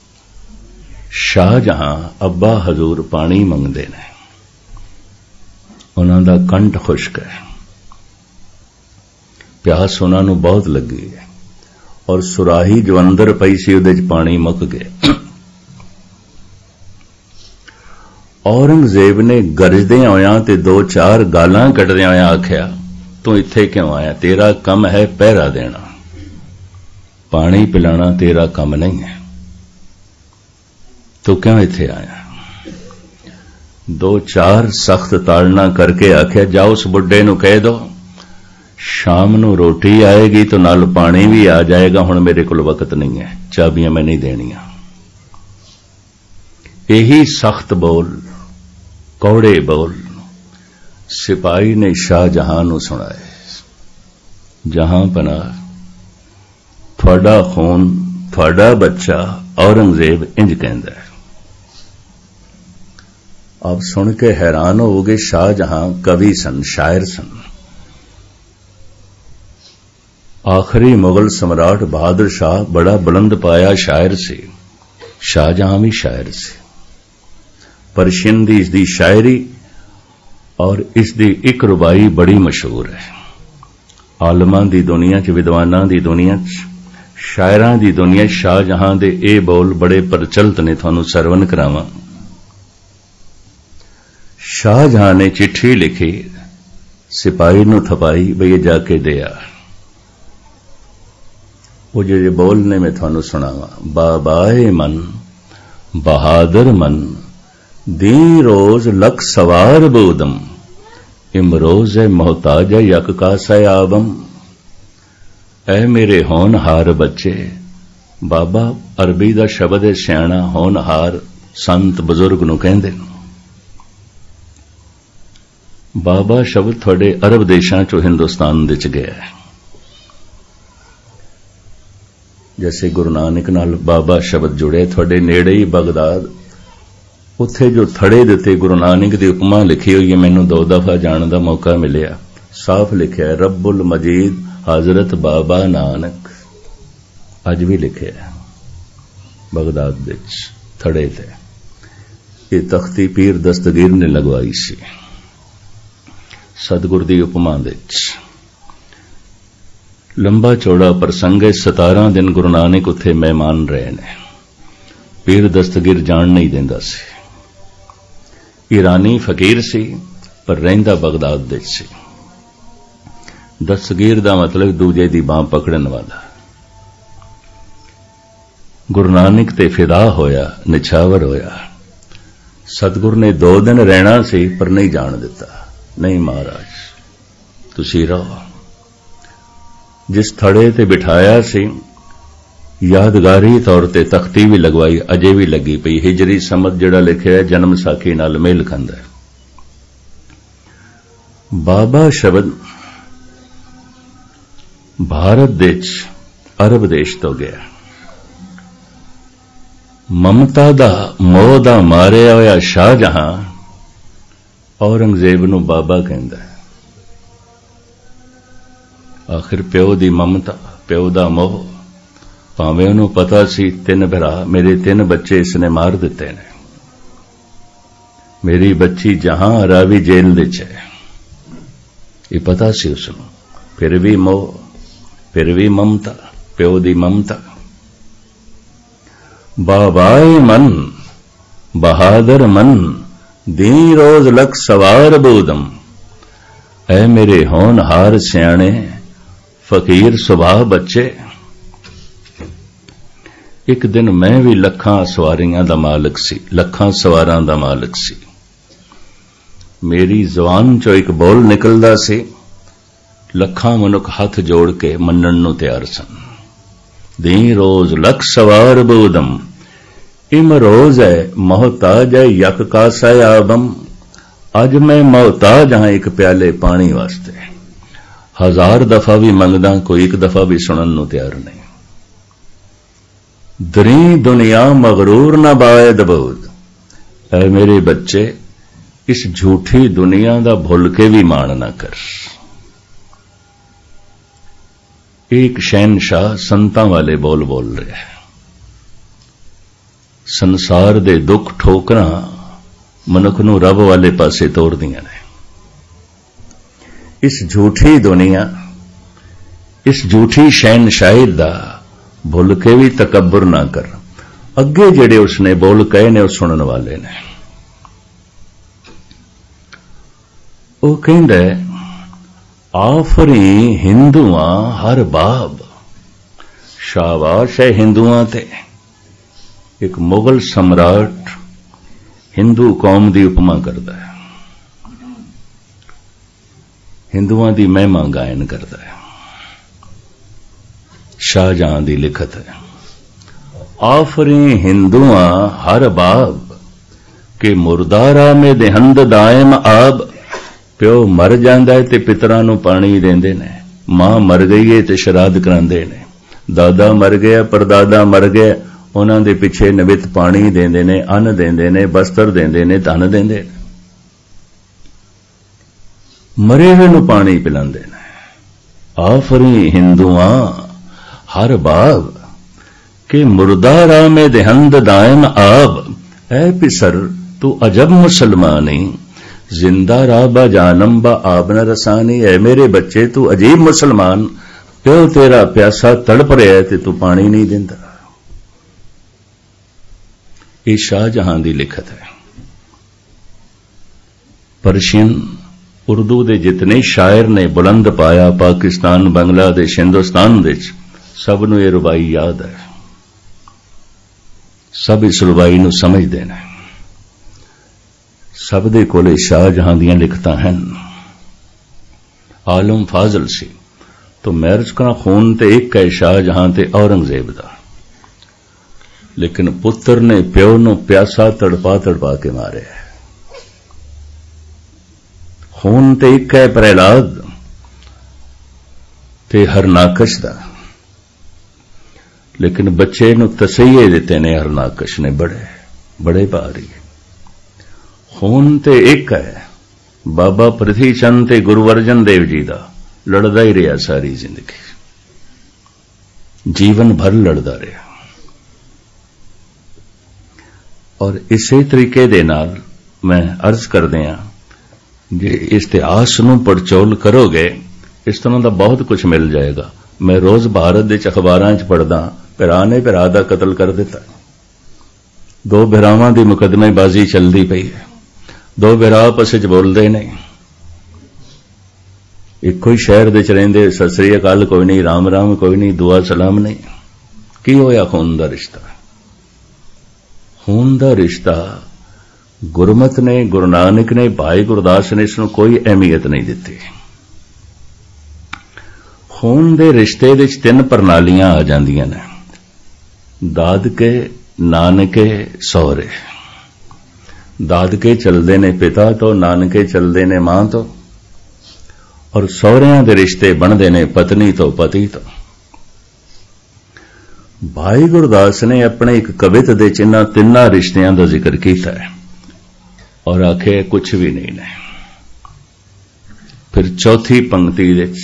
[SPEAKER 1] शाहजहां अब्बा हजूर पानी मंगदे ने, उन्हां दा कंठ खुश्क है, प्यास उन्हां नूं बहुत लगी है, और सुराही जो अंदर पई सी उहदे च पानी मुक गया। औरंगजेब ने गरजदे होया ते 2-4 गालां कढदे होया आख्या, तू इत्थे क्यों आया? तेरा काम है पहरा देना, पानी पिलाना तेरा काम नहीं है, तू क्यों इत्थे आया? दो चार सख्त ताड़ना करके आख्या जाओ उस बुढ़े नूं कह दो शाम नूं रोटी आएगी तो नाल पानी भी आ जाएगा, हुण मेरे कोल वक्त नहीं है, चाबियां मैं नहीं देनियां। यही सख्त बोल, कौड़े बोल सिपाही ने शाहजहां नूं सुनाए। जहां पना थोड़ा खून थोड़ा बच्चा औरंगजेब इंज कहंदा है। आप सुन के हैरान होगे, शाहजहां कवि सन, शायर सन। आखिरी मुगल सम्राट बहादुर शाह बड़ा बुलंद पाया शायर से, शाहजहां भी शायर से। पर्शियन दी इसदी शायरी और इसदी एक रुबाई बड़ी मशहूर है। आलमां दी दुनिया च, विद्वानां दी दुनिया च, शायरां दी दुनिया शाहजहां दे ए बोल बड़े प्रचलित ने। तुहानूं सरवण करावां। शाहजहां ने चिट्ठी लिखी, सिपाही नूं थपाई बई जाके दे आ। वो जे बोल ने मैं थानू सुनावा। बाबाए मन बहादुर मन दी रोज लख सवार बोदम इमरोज मोहताज यक का सयाबम। ऐ मेरे होनहार बच्चे, बाबा अरबी दा शब्द है सियाणा, होनहार संत बुजुर्ग नूं कहंदे ने। बाबा शब्द थोड़े अरब देशां चों हिंदुस्तान विच गया है। जैसे गुरु नानक नाल बाबा शब्द जुड़े, थोड़े नेड़े ही बगदाद, उत्थे जो थड़े दिते गुरु नानक दी उपमा लिखी हुई है। मैनू 2 दफा जाण दा मौका मिलिया। साफ लिखिया है रब्बुल मजीद हजरत बाबा नानक। अज भी लिखिया है बगदाद विच थड़े ते। ये तख्ती पीर दस्तगीर ने लगवाई सी सतगुर दी उपमा विच। लंबा चौड़ा प्रसंग है। 17 दिन गुरु नानक उत्थे मेहमान रहे ने। पीर दस्तगीर जान नहीं देंदा सी। ईरानी फकीर सी पर रहिंदा बगदाद विच सी। दस्तगीर दा मतलब दूजे दी बांह पकड़न वाला। गुरु नानक ते फिदा होया, निछावर होया। सतगुर ने 2 दिन रहना सी पर नहीं जान दिता। नहीं महाराज तुसीं रहो। जिस थड़े ते बिठाया सी यादगारी तौर ते तख्ती भी लगवाई, अजे भी लगी पई। हिजरी समत जिहड़ा लिखिया है जन्म साखी नाल मेल खांदा है। बाबा शब्द भारत देश अरब देश तो गया। ममता दा मोह दा मारिया होया शाहजहां औरंगजेब नूं बाबा कहंदा है। आखिर प्यो दी ममता, प्यो दा मोह, भावें उन्होंने पता सी 3 भरा, मेरे 3 बच्चे इसने मार दिते ने, मेरी बच्ची जहां रावी जेल विच है, ये पता सी उसनूं, फिर भी मोह, फिर भी ममता, प्यो दी ममता। बाबाए मन बहादुर मन दी रोज लख सवार बोदम। ऐ मेरे होनहार सियाणे फकीर सुभाह बच्चे। एक दिन मैं भी लखां सवारियां दा मालिक सी, लखां सवारां दा मालिक सी। मेरी जबान चो एक बोल निकलदा सी, लखां मनुख हाथ जोड़ के मन्नण नूं तैयार सन। दी रोज लख सवार बोदम इम रोज है मोहताज है यक का सयाबम। अज मैं मोहताज हां एक प्याले पानी वास्ते। 1000 दफा भी मंगदा, कोई एक दफा भी सुनन नूं तैयार नहीं। दरी दुनिया मगरूर न बायद बोद। ऐ मेरे बच्चे, इस झूठी दुनिया दा भुल के भी मान ना कर। एक शहनशाह संतां वाले बोल बोल रहे हैं। संसार दे दुख ठोकरां मनुख नूं रब वाले पासे तोरदियां ने। इस झूठी दुनिया, इस झूठी शहनशाही दा भुल के भी तकब्बुर ना कर। अगे जेड़े उसने बोल कहे ने, उस सुनन वाले ने। वो कहंदा आफरी हिंदुआं हर बाब। शाबाश है हिंदुआं ते। एक मुगल सम्राट हिंदू कौम की उपमा करता है, हिंदुआं की महिमा गायन करता है। शाहजहां की लिखत है, आफरी हिंदुआ हर बाब के मुर्दारा में देहंद दायम आब। प्यो मर जांदा है ते पितरां नूं पानी देंदे ने, मां मर गई है ते श्राद्ध करांदे ने, दादा मर गया परदादा मर गया, उन्हां दे पिछे निमित पानी देंदे ने, अन्न देंदे ने, वस्त्र देंदे ने, धन देंदे ने, मरे हुए नूं पानी पिलांदे ने। आफरी हिंदुआ हर बाब के मुर्दारा में देहंद दायम आब। ऐ पिसर तू अजब मुसलमानी, जिंदा राबा जानम बा आब न रसानी। ऐ मेरे बच्चे तू अजीब मुसलमान, प्यो तेरा प्यासा तड़प रहा है ते तू पानी नहीं देंदा। ये शाहजहां की लिखत है। पर्शियन उर्दू के जितने शायर ने बुलंद पाया पाकिस्तान बांग्लादेश हिंदुस्तान विच, सब नूं ये रुबाई याद है, सब इस रुबाई नूं समझदे ने। सब दे कोले शाहजहां दीयां लिखतां हैं। आलम फाजल सी तो मैरिज का खून ते एक है शाहजहां ते औरंगजेब दा, लेकिन पुत्र ने प्यो नूं प्यासा तड़पा तड़पा के मारे। खून ते एक है प्रहलाद ते हरनाकश दा, लेकिन बच्चे नूं तसैये दिते ने हरनाकश ने बड़े बड़े भारी। खून ते एक है बाबा पृथ्वी चंद ते गुरु अर्जन देव जी दा, लड़दा ही रहा सारी जिंदगी, जीवन भर लड़दा रहा। और इसे तरीके दे नाल मैं अर्ज कर दिया जे इतिहास नूं पड़चोल करोगे इस तरह का बहुत कुछ मिल जाएगा। मैं रोज भारत दे अखबारां च पढ़दा, भरा ने भरा दा कतल कर दिता, दो भरावां दी मुकदमेबाजी चलदी पई है, दो भरा आपस च बोलदे नहीं, इक्को ही शहर दे च रहिंदे, सत श्री अकाल कोई नहीं, राम राम कोई नहीं, दुआ सलाम नहीं। की होया खून दा रिश्ता? खून दा रिश्ता गुरमत ने, गुरु नानक ने, भाई गुरदास ने इसनूं कोई अहमियत नहीं दिती। खून दे रिश्ते विच तीन प्रणालियां आ जांदियां ने, दादके, नानके, सौहरे। दादके चलदे ने पिता तो, नानके चलदे ने मां तो, और सौहरियां दे रिश्ते बनदे ने पत्नी तो, पति तो। भाई गुरदास ने अपने एक कवित दे चिन्ह तिन्ना रिश्तियां दा जिक्र कीता है और आखे कुछ भी नहीं ने। फिर चौथी पंक्ति विच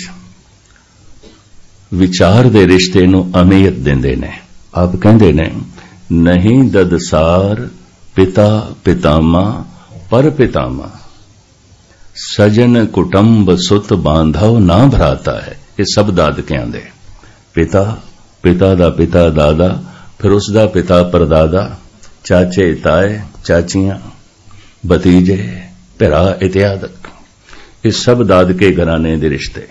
[SPEAKER 1] विचार दे रिश्ते नूं अहमियत देंदे ने। आप कहंदे ने, नहीं ददसार पिता पितामा पर पितामा, सजन कुटुंब सुत बांधव ना भराता है। ये सब दादकियां दे, पिता, पिता दा पिता दादा, फिर उसदा पिता परदादा, चाचे ताए चाचियां, भतीजे भरा इत्यादक, ये सब दादके घराने दे रिश्ते।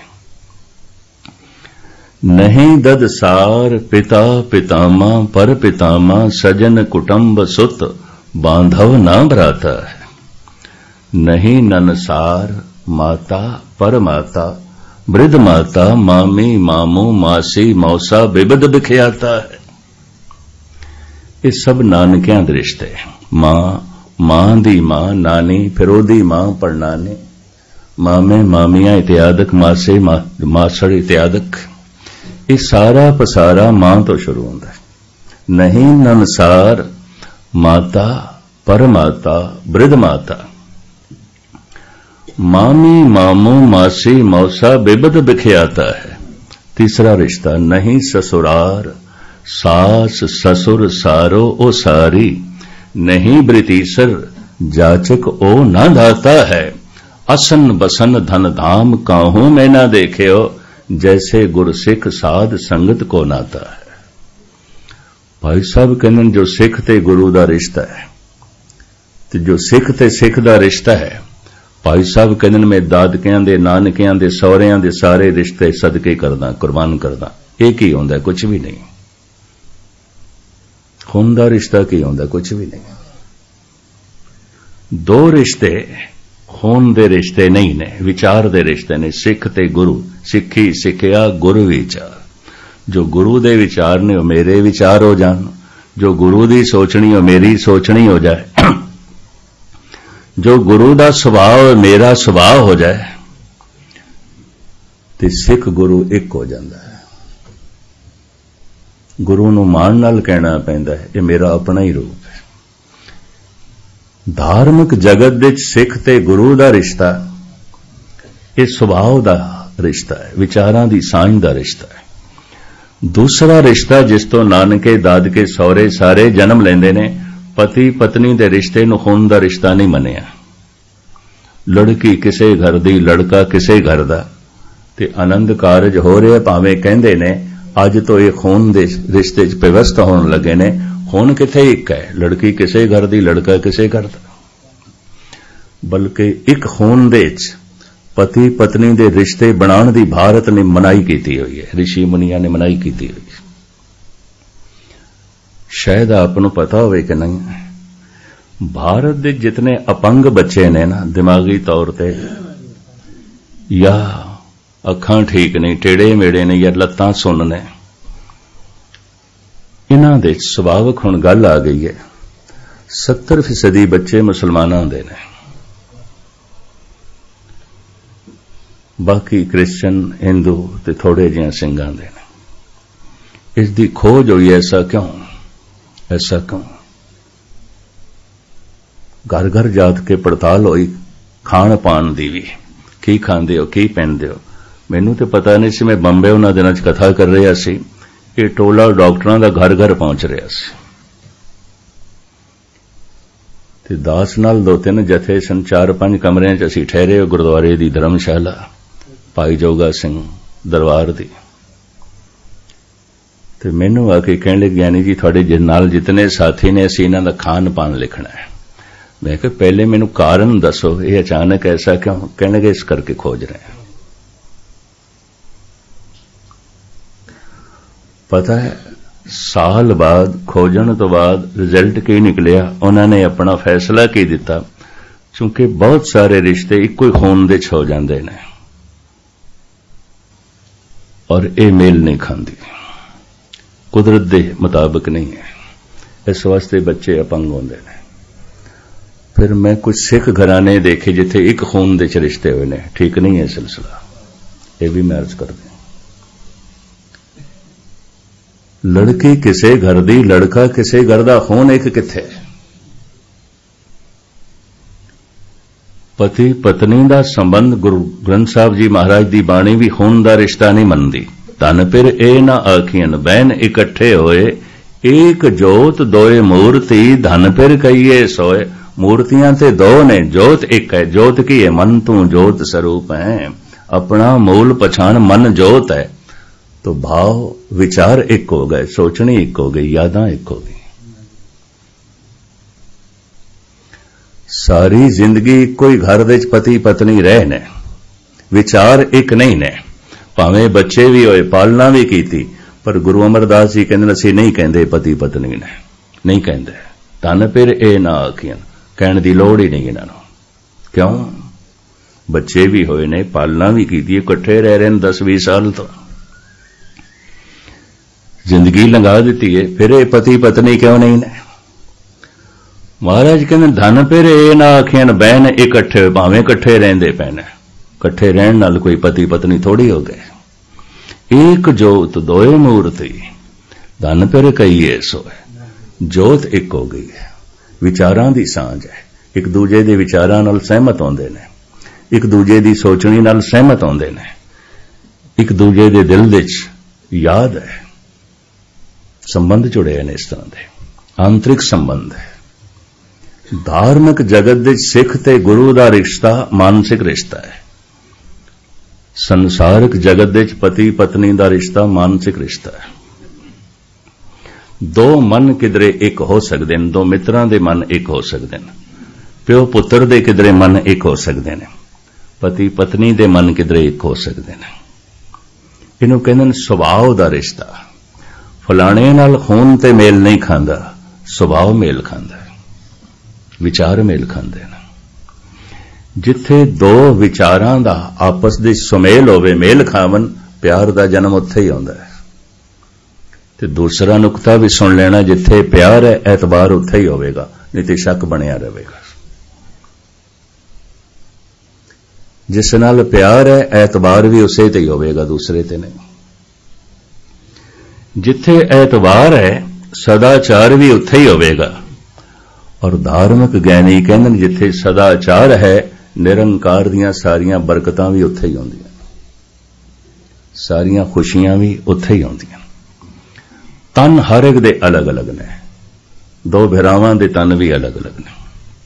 [SPEAKER 1] नहीं ददसार पिता पितामा पर पितामा, सजन कुटुंब सुत बांधव ना भराता है। नहीं ननसार माता पर माता, वृद्ध माता, मामी मामू मासी मौसा बेबद बिखियाता है। ये सब नानकियां दे रिश्ते। मां दी मां नानी, फिर ओदी मां परनानी, मामे मामियां इत्यादक, मासे मासड़ इत्यादक। ये सारा पसारा मां तो शुरू होता है। नहीं ननसार माता पर माता, वृद्ध माता, मामी मामू मासी मौसा बेबद बिखियाता है। तीसरा रिश्ता, नहीं ससुरार सास ससुर सारो ओ सारी, नहीं ब्रितीसर जाचक ओ ना दाता है। असन बसन धन धाम काहू में ना देखे हो, जैसे गुरसिख साध संगत को नाता है। भाई साहब कहने जो सिख ते गुरु दा रिश्ता है, तो जो सिख ते सिख दा रिश्ता है, भाई साहब कहने में दादकियां दे, नानकियां दे, सौहरियां दे सारे रिश्ते सदके करदा, कुर्बान करदा। एक ही होंदा, कुछ भी नहीं। खून दा रिश्ता की होंदा, कुछ भी नहीं। दो रिश्ते खून दे रिश्ते नहीं ने, विचार दे रिश्ते ने। सिख ते गुरु, सिखी सिखिया गुरु विचार। जो गुरु दे विचार ने वो मेरे विचार हो जान, जो गुरु दी सोचनी वो मेरी सोचनी हो जाए, जो गुरु दा सुभाव मेरा सुभाव हो जाए, ते सिख गुरु एक हो जाता है। गुरु नूं मान नाल कहना पैंदा है, ये मेरा अपना ही रूप है। धार्मिक जगत विच सिख ते गुरु दा रिश्ता ये सुभाव दा रिश्ता है, विचारां दी सांझ दा रिश्ता है। दूसरा रिश्ता जिस तो नानके दादके सौरे सारे जन्म लेंदे ने, पति पत्नी दे रिश्ते नूं खून दा रिश्ता नहीं मनिया। लड़की किसे घर दी, लड़का किसे घर दा, ते आनंद कारज हो रहा, भावें कहंदे ने अज तो ये खून दे रिश्ते च व्यवस्था होने लगे ने। खून किथे एक है, लड़की किसे घर दी, लड़का किसे घर दा, बल्कि एक खून दे च पति पत्नी दे रिश्ते बनाने दी भारत ने मनाई की हुई है, ऋषि मुनिया ने मनाई की हुई है। शायद आपनों पता होवे कि नहीं, भारत दे जितने अपंग बच्चे ने ना, दिमागी तौर ते या अखां ठीक नहीं, टेढ़े मेढ़े ने या लत्तां सुन्न ने, इन्हां दे सुभावक हुण गल आ गई है 70% बच्चे मुसलमानां दे ने, बाकी क्रिश्चन हिंदू ते थोड़े जिहा सिंघां दे ने। इस दी खोज हुई, ऐसा क्यों, ऐसा क्यों? घर घर जात के पड़ताल हुई, खाण पान दी भी, की खांदे हो की पहनदे हो। मैनू तो पता नहीं सी, मैं बंबे उन्हां दिनां च कथा कर रहा सी, ये टोला डॉक्टरां दा घर घर पहुंच रहा सी, ते दास नाल 2-3 जथे सन, 4-5 कमरिਆਂ च असीं ठहरे हो गुरुद्वारे दी धर्मशाला भाई जोगा सिंह दरबार दी। ते मैनू आके कहण लगे, ज्ञानी जी तुहाडे नाल जितने साथी ने असीं इन्हां दा खान पान लिखना है। मैं कहा पहले मैनू कारण दसो, ये अचानक ऐसा क्यों? कहने लगे इस करके खोज रहे हैं। पता है साल बाद खोजण तो बाद रिजल्ट की निकलिया, उन्होंने अपना फैसला की दिता, चूंकि बहुत सारे रिश्ते इको ही खून दे हो जाते हैं और ये मेल नहीं खाती, कुदरत के मुताबिक नहीं है, इस वास्ते बच्चे अपंग होंदे ने। फिर मैं कुछ सिख घराने देखे जिथे एक खून दे रिश्ते हुए ने, ठीक नहीं है सिलसिला, यह भी मैं अर्ज कर दूं। लड़की किसे घर दी, लड़का किसे घर दा, खून एक किथे। पति पत्नी दा संबंध गुरु ग्रंथ साहब जी महाराज दी बाणी भी खून दा रिश्ता नहीं मनदी। धन फिर ए ना आखियन बहन इकट्ठे होए, एक जोत दोए मूर्ति, धन फिर कहिए सोए। मूर्तियां ते दो ने, जोत एक है। जोत की है? मन तू जोत स्वरूप है, अपना मूल पछाण मन जोत है। तो भाव विचार एक हो गए, सोचनी एक हो गई, यादां एक हो गई। सारी जिंदगी कोई घर दे पति पत्नी रहे ने, विचार एक नहीं ने, भावें बच्चे भी होए, पालना भी की, पर गुरु अमरदास जी कहंदे असीं नहीं कहंदे पति पत्नी ने, नहीं कहंदे। धन फिर ए ना आखियन, कहण दी लोड़ ही नहीं इन्हां नूं। क्यों? बच्चे भी होए ने, पालना भी की, इकट्ठे रह रहे हैं 10-20 साल तो, जिंदगी लंघा दी है, फिर ये पति पत्नी क्यों नहीं ने? महाराज कहते धन फिर ए ना आखियन बहन इकट्ठे, भावें इकट्ठे रहिंदे पैने, इकट्ठे रहण नाल कोई पति पत्नी थोड़ी हो गए। एक जोत दोए मूर्ति, धन फिर कहिए सोए। जोत एक हो गई है, विचारां दी सांझ है, एक दूजे दे विचारां नाल सहमत होंदे ने, एक दूजे दी सोचनी नाल सहमत होंदे ने, एक दूजे दे दिल विच याद है, संबंध जुड़े हैं इस तरह के, आंतरिक संबंध है। धार्मिक जगत दे सिख ते गुरु दा रिश्ता मानसिक रिश्ता है, संसारिक जगत दे पति पत्नी दा रिश्ता मानसिक रिश्ता है। दो मन किधरे एक हो सकते हैं, दो मित्रां दे मन एक हो सकते हैं, प्यो पुत्र दे किधरे मन एक हो सकते हैं, पति पत्नी दे मन किधरे एक हो सकते हैं। इन्हों कहते सुभाव दा रिश्ता। फलाणे नाल खून ते मेल नहीं खांदा, सुभाव मेल खांदा, विचार मेल खांदे ने। जिथे दो विचारां दा आपस दे सुमेल होवे, मेल खावन, प्यार दा जन्म उत्थे ही आउंदा है। ते दूसरा नुकता भी सुन लेना, जिथे प्यार है एतबार उत्थे ही होवेगा, नहीं तो शक बनिया रहेगा। जिस नाल प्यार है एतबार भी उसे ते ही होवेगा, दूसरे ते नहीं। जिथे एतबार है सदाचार भी उत्थे ही होवेगा। और धार्मिक ज्ञानी कहंदे जिथे सदाचार है निरंकार दियां सारियां बरकतां भी उत्थे ही आउंदियां, सारियां खुशियां भी उत्थे ही आउंदियां। तन हर एक दे अलग अलग ने, दो भिरावां दे तन भी अलग अलग ने।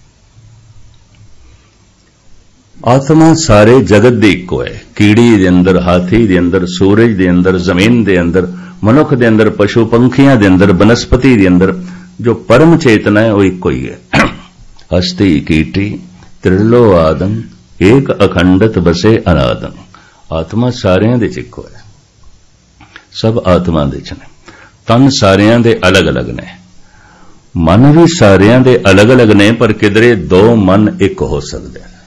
[SPEAKER 1] आत्मा सारे जगत दी इक्को है। कीड़ी दे अंदर, हाथी दे अंदर, सूरज दे अंदर, जमीन दे अंदर, मनुख दे अंदर, पशु पंखियां दे अंदर, बनस्पति दे अंदर जो परम चेतना है वो इक्को ही है। हस्ती कीटी त्रिलो आदम एक अखंडत बसे अनादम। आत्मा सारियां दे इक्को है, सब आत्मा दे च ने। तन सारियां दे अलग अलग ने, मन भी सारियां दे अलग अलग ने, पर किधरे दो मन एक हो सकते हैं,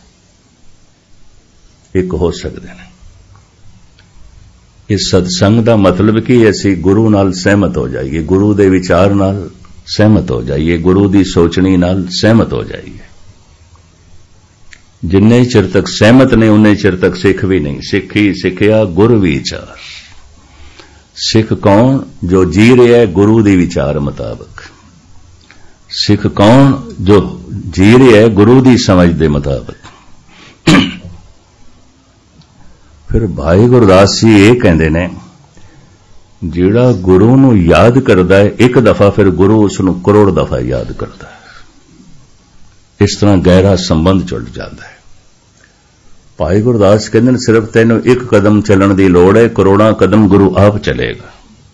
[SPEAKER 1] एक हो सकते हैं। इस सत्संग का मतलब कि असी गुरु नाल सहमत हो जाइए, गुरु दे विचार नाल सहमत हो जाइए, गुरु दी सोचनी नाल सहमत हो जाइए। जिन्ने चिर तक सहमत नहीं उन्ने चिर तक सिख भी नहीं। सिखी सिखिया गुर विचार। सिख कौन? जो जी रहा है गुरु दी विचार मुताबिक। सिख कौन? जो जी रहा है गुरु दी समझ दे मुताबिक। फिर भाई गुरदास जी ये कहते ने, जिहड़ा गुरु नूं याद करदा है एक दफा, फिर गुरु उसनूं करोड़ दफा याद करदा है। इस तरह गहरा संबंध जुड़ जाता है। भाई गुरदास कहते सिर्फ तैनूं एक कदम चलण दी लोड़ है, करोड़ां कदम गुरु आप चलेगा।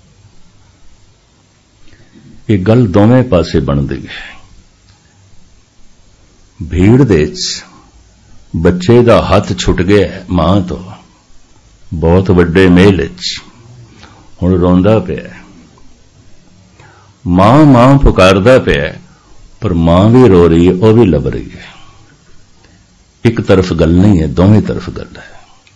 [SPEAKER 1] ये गल दोवें पासे बनदी है। भीड़ दे बच्चे दा हथ छुट गया मां तो, बहुत वड्डे मेल च, हुण रोंदा पिया, मां मां पुकारदा पिया, पर मां भी रो रही है, वह भी लब रही है। एक तरफ गल नहीं है, दोवें तरफ गल है।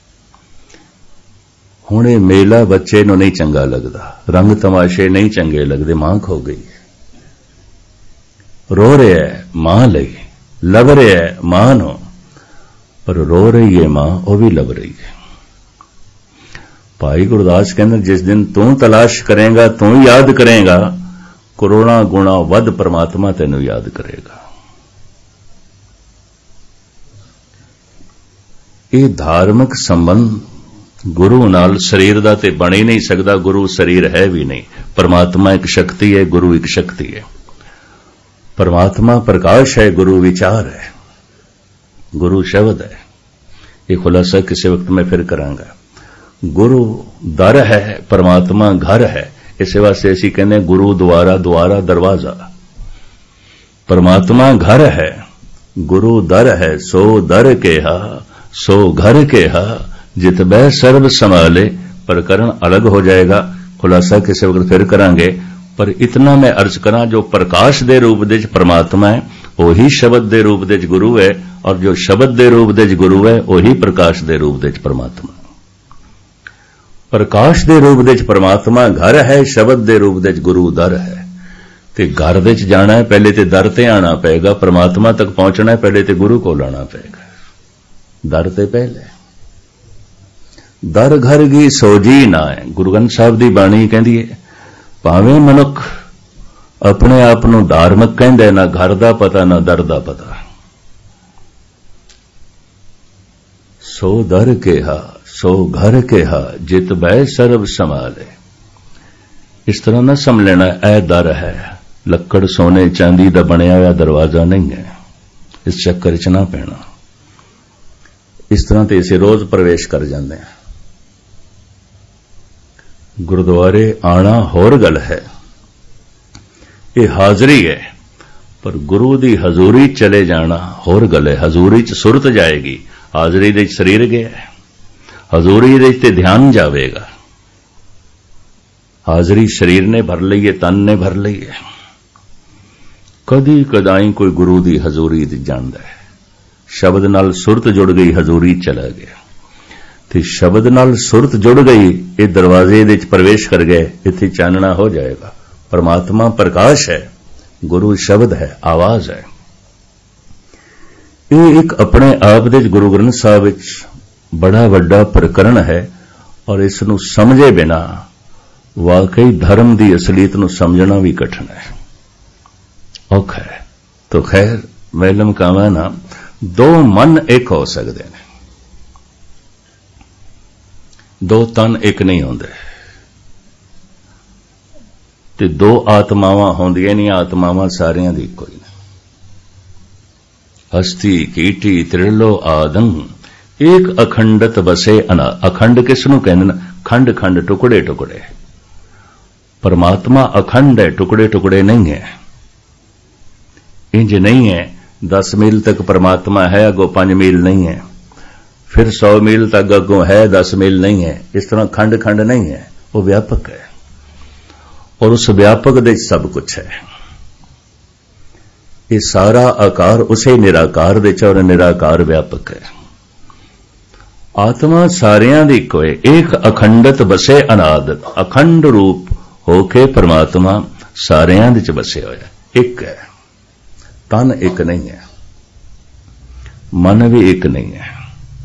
[SPEAKER 1] हुण ये मेला बच्चे नूं नहीं चंगा लगदा, रंग तमाशे नहीं चंगे लगदे, मां खो गई है। रो रहा है मां लई, लब रहा है मां नूं, पर रो रही है मां, वह भी लब रही है। भाई गुरदास कहंदे जिस दिन तू तलाश करेगा, तू याद करेगा, करोड़ां गुणा वध परमात्मा तेनू याद करेगा। ये धार्मिक संबंध गुरु नाल शरीर दा ते बन ही नहीं सकता। गुरु शरीर है भी नहीं। परमात्मा एक शक्ति है, गुरु एक शक्ति है। परमात्मा प्रकाश है, गुरु विचार है, गुरु शब्द है। ये खुलासा किसी वक्त मैं फिर करांगा। गुरु दर है, परमात्मा घर है। इस वास्ते असी कहने गुरु द्वारा, द्वारा दरवाजा। परमात्मा घर है, गुरु दर है, सो दर केहा सो घर केहा, जित बह सर्व संभाले। प्रकरण अलग हो जाएगा, खुलासा किसी वक्त फिर करांगे। पर इतना मैं अर्ज करा, जो प्रकाश दे रूप दे परमात्मा है, वही शब्द दे रूप दे गुरु है, और जो शब्द दे रूप दे गुरु है, वही प्रकाश दे रूप दे परमात्मा। प्रकाश दे रूप दे परमात्मा घर है, शब्द दे रूप दे गुरु दर है। ते घर दे जाना है, पहले ते दर ते आना पएगा। परमात्मा तक पहुंचना है, पहले ते गुरु को लाना पएगा। दर ते पहले दर घर गी सोजी ना है। गुरु ग्रंथ साहब दी बाणी कहंदी है, भावें मनुख अपने आप नूं धार्मिक कहंदे, ना घर दा पता ना दर दा पता। सो दर केहा सो घर केहा, जित बह सर्व संभाले। इस तरह ना समझ लेना ऐ दर है, लक्कड़ सोने चांदी दा बनिया हुआ दरवाजा नहीं है। इस चक्कर च ना पैना। इस तरह तो इसे रोज प्रवेश कर जाते हैं। गुरुद्वारे आना होर गल है, ये हाजरी है, पर गुरु दी हजूरी चले जाना होर गल है। हजूरी च सुरत जाएगी, हाजरी दे शरीर गया है। हजूरी दे ते ध्यान जावेगा। हाजरी शरीर ने भर ली है, तन ने भर ली है। कदी कदाई कोई गुरु दी हजूरी जांदा है। शब्द नाल सुरत जुड़ गई, हजूरी चला गया। तो शब्द नाल सुरत जुड़ गई, ये दरवाजे दे प्रवेश कर गए, इत्थे चानना हो जाएगा। परमात्मा प्रकाश है, गुरु शब्द है, आवाज है। ये एक अपने आप दे गुरु ग्रंथ साहिब विच बड़ा वड्डा प्रकरण है और इसनूं समझे बिना वाकई धर्म की असलीयत नूं समझना भी कठिन है, औखा है। तो खैर मैं लमकावां ना, दो मन एक हो सकते हैं, दो तन एक नहीं होंदे, ते दो आत्मावां होंदियां नहीं, आत्मावां सारियां दी कोई नहीं। हस्ती कीटी त्रिलो आदम एक अखंडत बसे अना। अखंड किसनूं कहंदे ने? खंड खंड, टुकड़े टुकड़े। परमात्मा अखंड है, टुकड़े टुकड़े नहीं है। इंज नहीं है 10 मील तक परमात्मा है, अगों 5 मील नहीं है, फिर 100 मील तक अगों है, 10 मील नहीं है। इस तरह खंड खंड नहीं है, वो व्यापक है और उस व्यापक दे सब कुछ है। ये सारा आकार उसे निराकार दे च और निराकार व्यापक है। आत्मा सारियां दी कोई एक अखंडत बसे अनाद, अखंड रूप होके परमात्मा सारियां दे च बसे होया, एक है। तन एक नहीं है, मन भी एक नहीं है।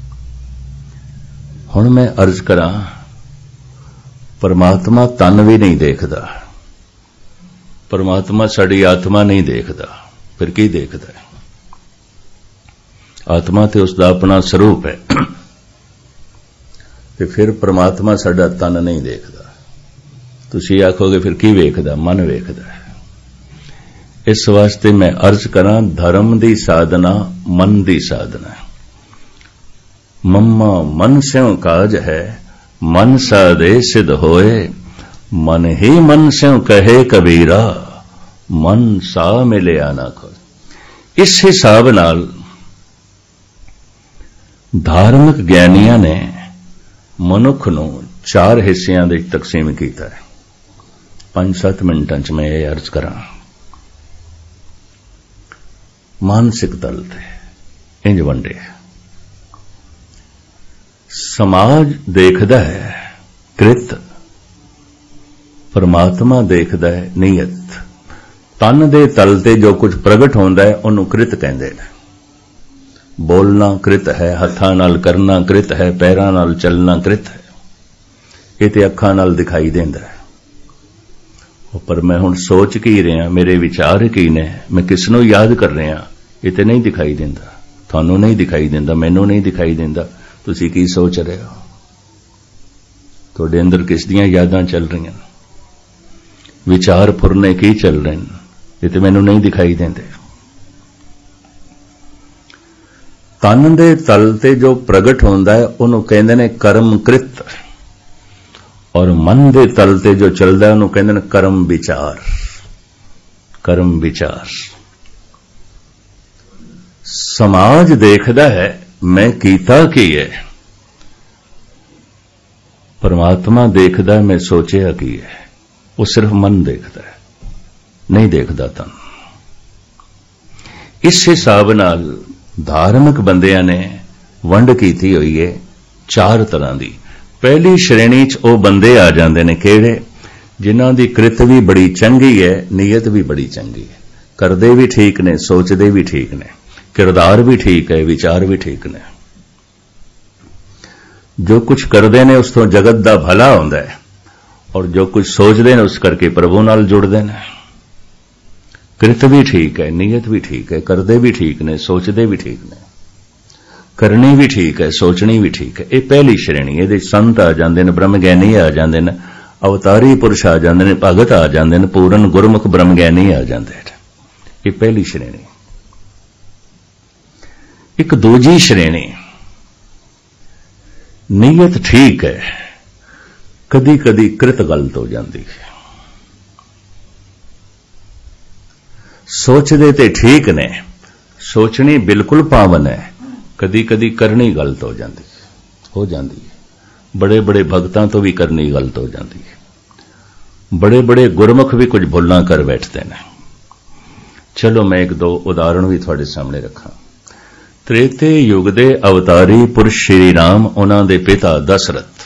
[SPEAKER 1] हुण मैं अर्ज करा, परमात्मा तन भी नहीं देखदा, परमात्मा साड़ी आत्मा नहीं देखदा, फिर की देखदा है? आत्मा ते उसका अपना स्वरूप है, ते फिर परमात्मा साडा तन नहीं देखदा। तुसीं आखोगे फिर की वेखदा? मन वेखदा है। इस वास्ते मैं अर्ज करा, धर्म दी साधना मन दी साधना है। मम्मा मन स्यों काज है, मन साधे सिद्ध होए, मन ही मन स्यों कहे कबीरा, मन सा मिलिया ना खोए। इस हिसाब नाल धार्मिक ज्ञानियां ने मनुख नूं 4 हिस्सियां दे तकसीम कीता है। 5-7 मिनटां च मैं ये अर्ज करा। मानसिक तल ते इंज वंडे, समाज देखदा है कृत, परमात्मा देखदा है नीयत। तन दे तल ते जो कुछ प्रगट होंदा है उन्हों कृत कहंदे ने। बोलना कृत है, हत्थां नाल करना कृत है, पैरां नाल चलना कृत है। ये ते अखां नाल दिखाई देंदा है, पर मैं हुण सोच की रहा, मेरे विचार की ने, मैं किसनों याद कर रहा, ये तो नहीं दिखाई देंदा। थानू नहीं दिखाई देंदा, मैनू नहीं दिखाई देंदा। तुसीं की सोच रहे हो? तुहाडे अंदर किस दियां यादां चल रही, विचार फुरने की चल रहे हैं, ये तो मैनू नहीं दिखाई देंदे। तन दे तल ते जो प्रगट होंदा है उन्हों कहंदे ने कर्मकृत, और मन दे तल ते जो चलदा है उन्हों कहंदे ने कर्म विचार। कर्म विचार समाज देखदा है मैं कीता की है, परमात्मा देखदा है मैं सोचिया की है। वो सिर्फ मन देखदा है, नहीं देखदा तन। इस हिसाब नाल धार्मिक बंदियां ने वंड कीती हुई है 4 तरह की। पहली श्रेणी च वो बंदे आ जाते हैं किहड़े, जिन्हां दी कृत भी बड़ी चंगी है, नीयत भी बड़ी चंगी है, करदे भी ठीक ने, सोचते भी ठीक ने, किरदार भी ठीक है, विचार भी ठीक ने। जो कुछ करते हैं उस तो जगत का भला होंदा है, और जो कुछ सोचते हैं उस करके प्रभु नाल जुड़ते हैं। कृत भी ठीक है, नीयत भी ठीक है, करदे भी ठीक ने, सोचते भी ठीक ने, करनी भी ठीक है, सोचनी भी ठीक है। ये पहली श्रेणी। ये संत आ जाते हैं, ब्रह्म ज्ञानी आ जाते हैं, अवतारी पुरुष आ जाते हैं, भगत आ जाते हैं, पूर्ण गुरमुख ब्रह्म ज्ञानी आ जाते हैं। ये पहली श्रेणी। एक दूजी श्रेणी, नीयत ठीक है, कदी कदी कृत गलत हो जाती है, सोचते ते ठीक ने, सोचनी बिल्कुल पावन है, कदी कदी करनी गलत हो जाती है। बड़े बड़े भगतां तो भी करनी गलत हो जाती है, बड़े बड़े गुरमुख भी कुछ भुल्लां कर बैठते हैं। चलो मैं 1-2 उदाहरण भी थोड़े सामने रखा। त्रेते युग दे अवतारी पुरुष श्री राम, उन्हां दे पिता दशरथ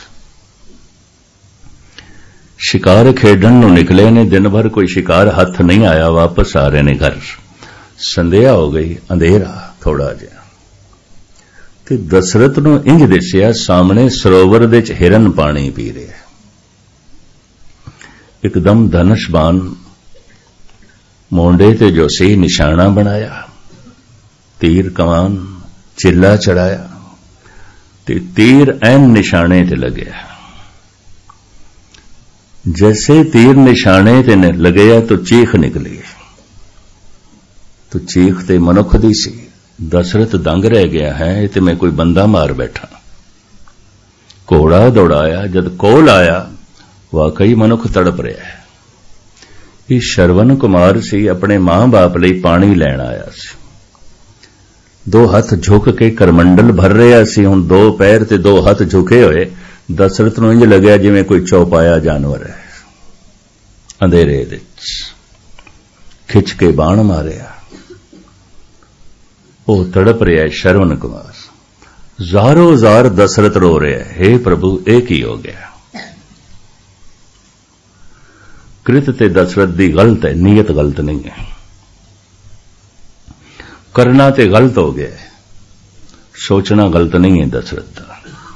[SPEAKER 1] शिकार खेडण नूं निकले ने। दिन भर कोई शिकार हथ नहीं आया, वापस आ रहे ने घर। संध्या हो गई, अंधेरा थोड़ा जिहा, ते दशरथ नूं इंज दिसिया सामने सरोवर दे च हिरन पानी पी रहे। एकदम धनुषबाण मोंडे ते जो सी निशाना बनाया, तीर कमान चिल्ला चढ़ाया, ते तीर ऐन निशाने ते लगे। जैसे तीर निशाने ते लगे तो चीख निकली, तो चीख ते मनुख दी सी। दशरथ दंग रह गया है, ते मैं कोई बंदा मार बैठा। घोड़ा दौड़ाया, जद कोल आया वाकई मनुख तड़प रहा है। ये श्रवण कुमार सी, अपने मां बाप लई पानी लैण आया सी। दो हाथ झुक के करमंडल भर रहा सी। हुण दो पैर ते दो हाथ झुके हुए दशरथ नूं इंज लग्या जिवें कोई चौपाया जानवर है। अंधेरे विच खिच के बाण मारिया, वो तड़प रहा है श्रवण कुमार। ਜ਼ਾਰੋ ਜ਼ਾਰ दशरथ रो रहा है, हे प्रभु ये की हो गया। कृत ते दशरथ दी गलत है, नीयत गलत नहीं है। करना ते गलत हो गया, सोचना गलत नहीं है दशरथ का।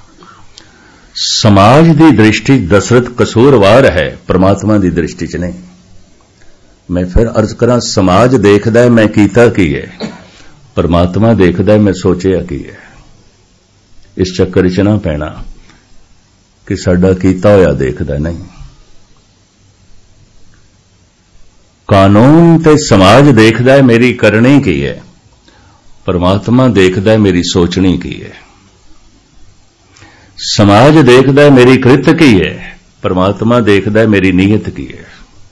[SPEAKER 1] समाज की दृष्टि दशरथ कसूरवार है, परमात्मा की दृष्टि च नहीं। मैं फिर अर्ज करा, समाज देखदा है मैं कीता की है, परमात्मा देखदा है मैं सोचिया की है। इस चक्कर च ना पैना कि साडा कीता होया देखदा नहीं। कानून ते समाज देखदा है मेरी करनी की है, परमात्मा देखदा है मेरी सोचनी की है। समाज देखदा है मेरी कृत की है, परमात्मा देखदा है मेरी नीयत की है।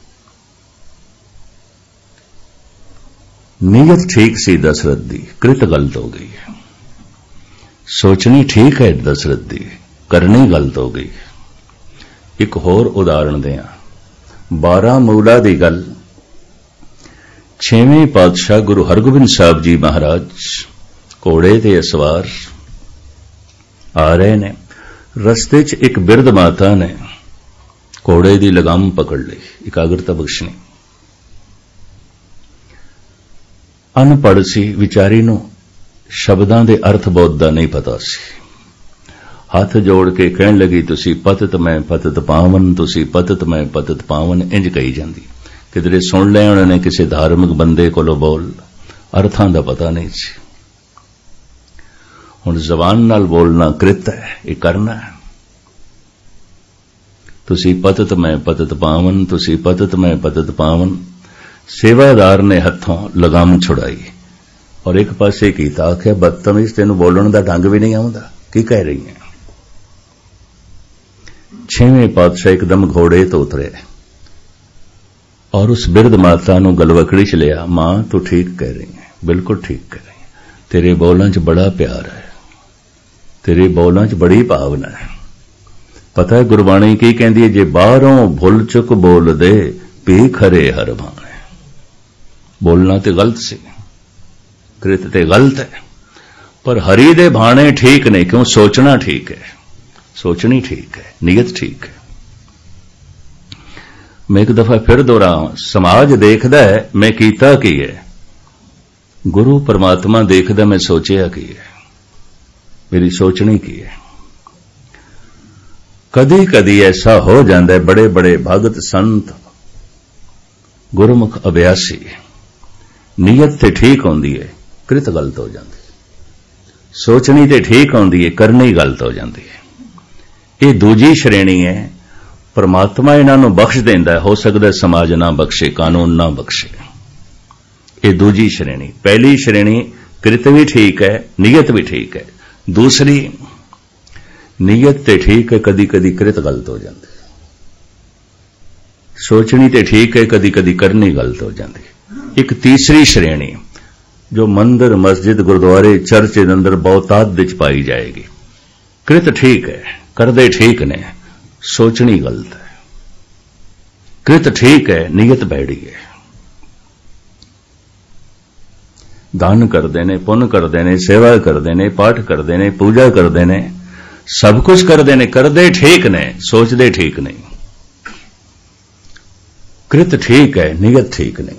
[SPEAKER 1] नीयत ठीक सी दशरथ दी, कृत गलत हो गई है। सोचनी ठीक है दशरथ दी, करनी गलत हो गई। एक होर उदाहरण दें, 12 मूला दी गल। 6वें पातशाह गुरु हरगोबिंद साहब जी महाराज घोड़े ते सवार आ रहे ने। रस्ते च एक बिरध माता ने घोड़े की लगाम पकड़ ली, एकाग्रता बख्शनी। अनपढ़ सी विचारी नूं शब्दां दे अर्थ बोध दा नहीं पता सी। हाथ जोड़ के कहण लगी, तुसी पतित मैं पतित पावन, तुसी पतित मैं पतित पावन, इंज कही जांदी। किधरे सुन लिया उन्होंने किसी धार्मिक बंदे कोलों बोल, अर्थां दा पता नहीं सी। हुण जबान नाल बोलना कृत है, ये करना है। तुसी पतित मैं पतित पावन, तुसी पतित मैं पतित पावन। सेवादार ने हथों लगाम छुड़ाई और एक पासे कीता, आख्या बदतमीज तेनू बोलण दा ढंग भी नहीं आउंदा, की कह रही है। 6वें पातशाह एकदम घोड़े तो उतरे और उस बिरध माता नूं गलवकड़ी च लिया। मां तू ठीक कह रही है, बिल्कुल ठीक कह रही है। तेरे बोलां च बड़ा प्यार है, तेरे बोलां च बड़ी भावना है। पता है गुरबाणी की कहती है, जे बाहरों भुल चुक बोल दे पी खरे हर भाने। बोलना तो गलत सी, कृत ते गलत है, पर हरि दे भाने ठीक नहीं। क्यों? सोचना ठीक है, सोचनी ठीक है, नीयत ठीक है। मैं एक दफा फिर दोहराऊं, समाज देखदा है मैं कीता की है, गुरु परमात्मा देखदा मैं सोचिया की है, मेरी सोचनी की है। कदी कदी ऐसा हो जाता है, बड़े बड़े भगत संत गुरमुख अभ्यासी नीयत ते ठीक होंदी है, कृत गलत हो जाती है। सोचनी ते ठीक होंदी है, करनी गलत हो जाती है। ये दूजी श्रेणी है। परमात्मा इन्हां नूं बख्श देंदा है, हो सकदा है समाज ना बख्शे, कानून ना बख्शे। ये दूजी श्रेणी। पहली श्रेणी कृत भी ठीक है, नीयत भी ठीक है। दूसरी नीयत ते ठीक है, कदी कदी कृत गलत हो जाती है। सोचनी ते ठीक है, कदी कदी करनी गलत हो जाती है। एक तीसरी श्रेणी जो मंदिर मस्जिद गुरुद्वारे चर्च के अंदर बहुतात विच पाई जाएगी। कृत ठीक है, करदे ठीक ने, सोचनी गलत है। कृत ठीक है, नीयत भैड़ी है। दान करते ने, पुण्य करते ने, सेवा करते ने, पाठ करते ने, पूजा करते ने, सब कुछ करते ने, करते ठीक ने, सोचते ठीक नहीं। कृत ठीक है, नियत ठीक नहीं।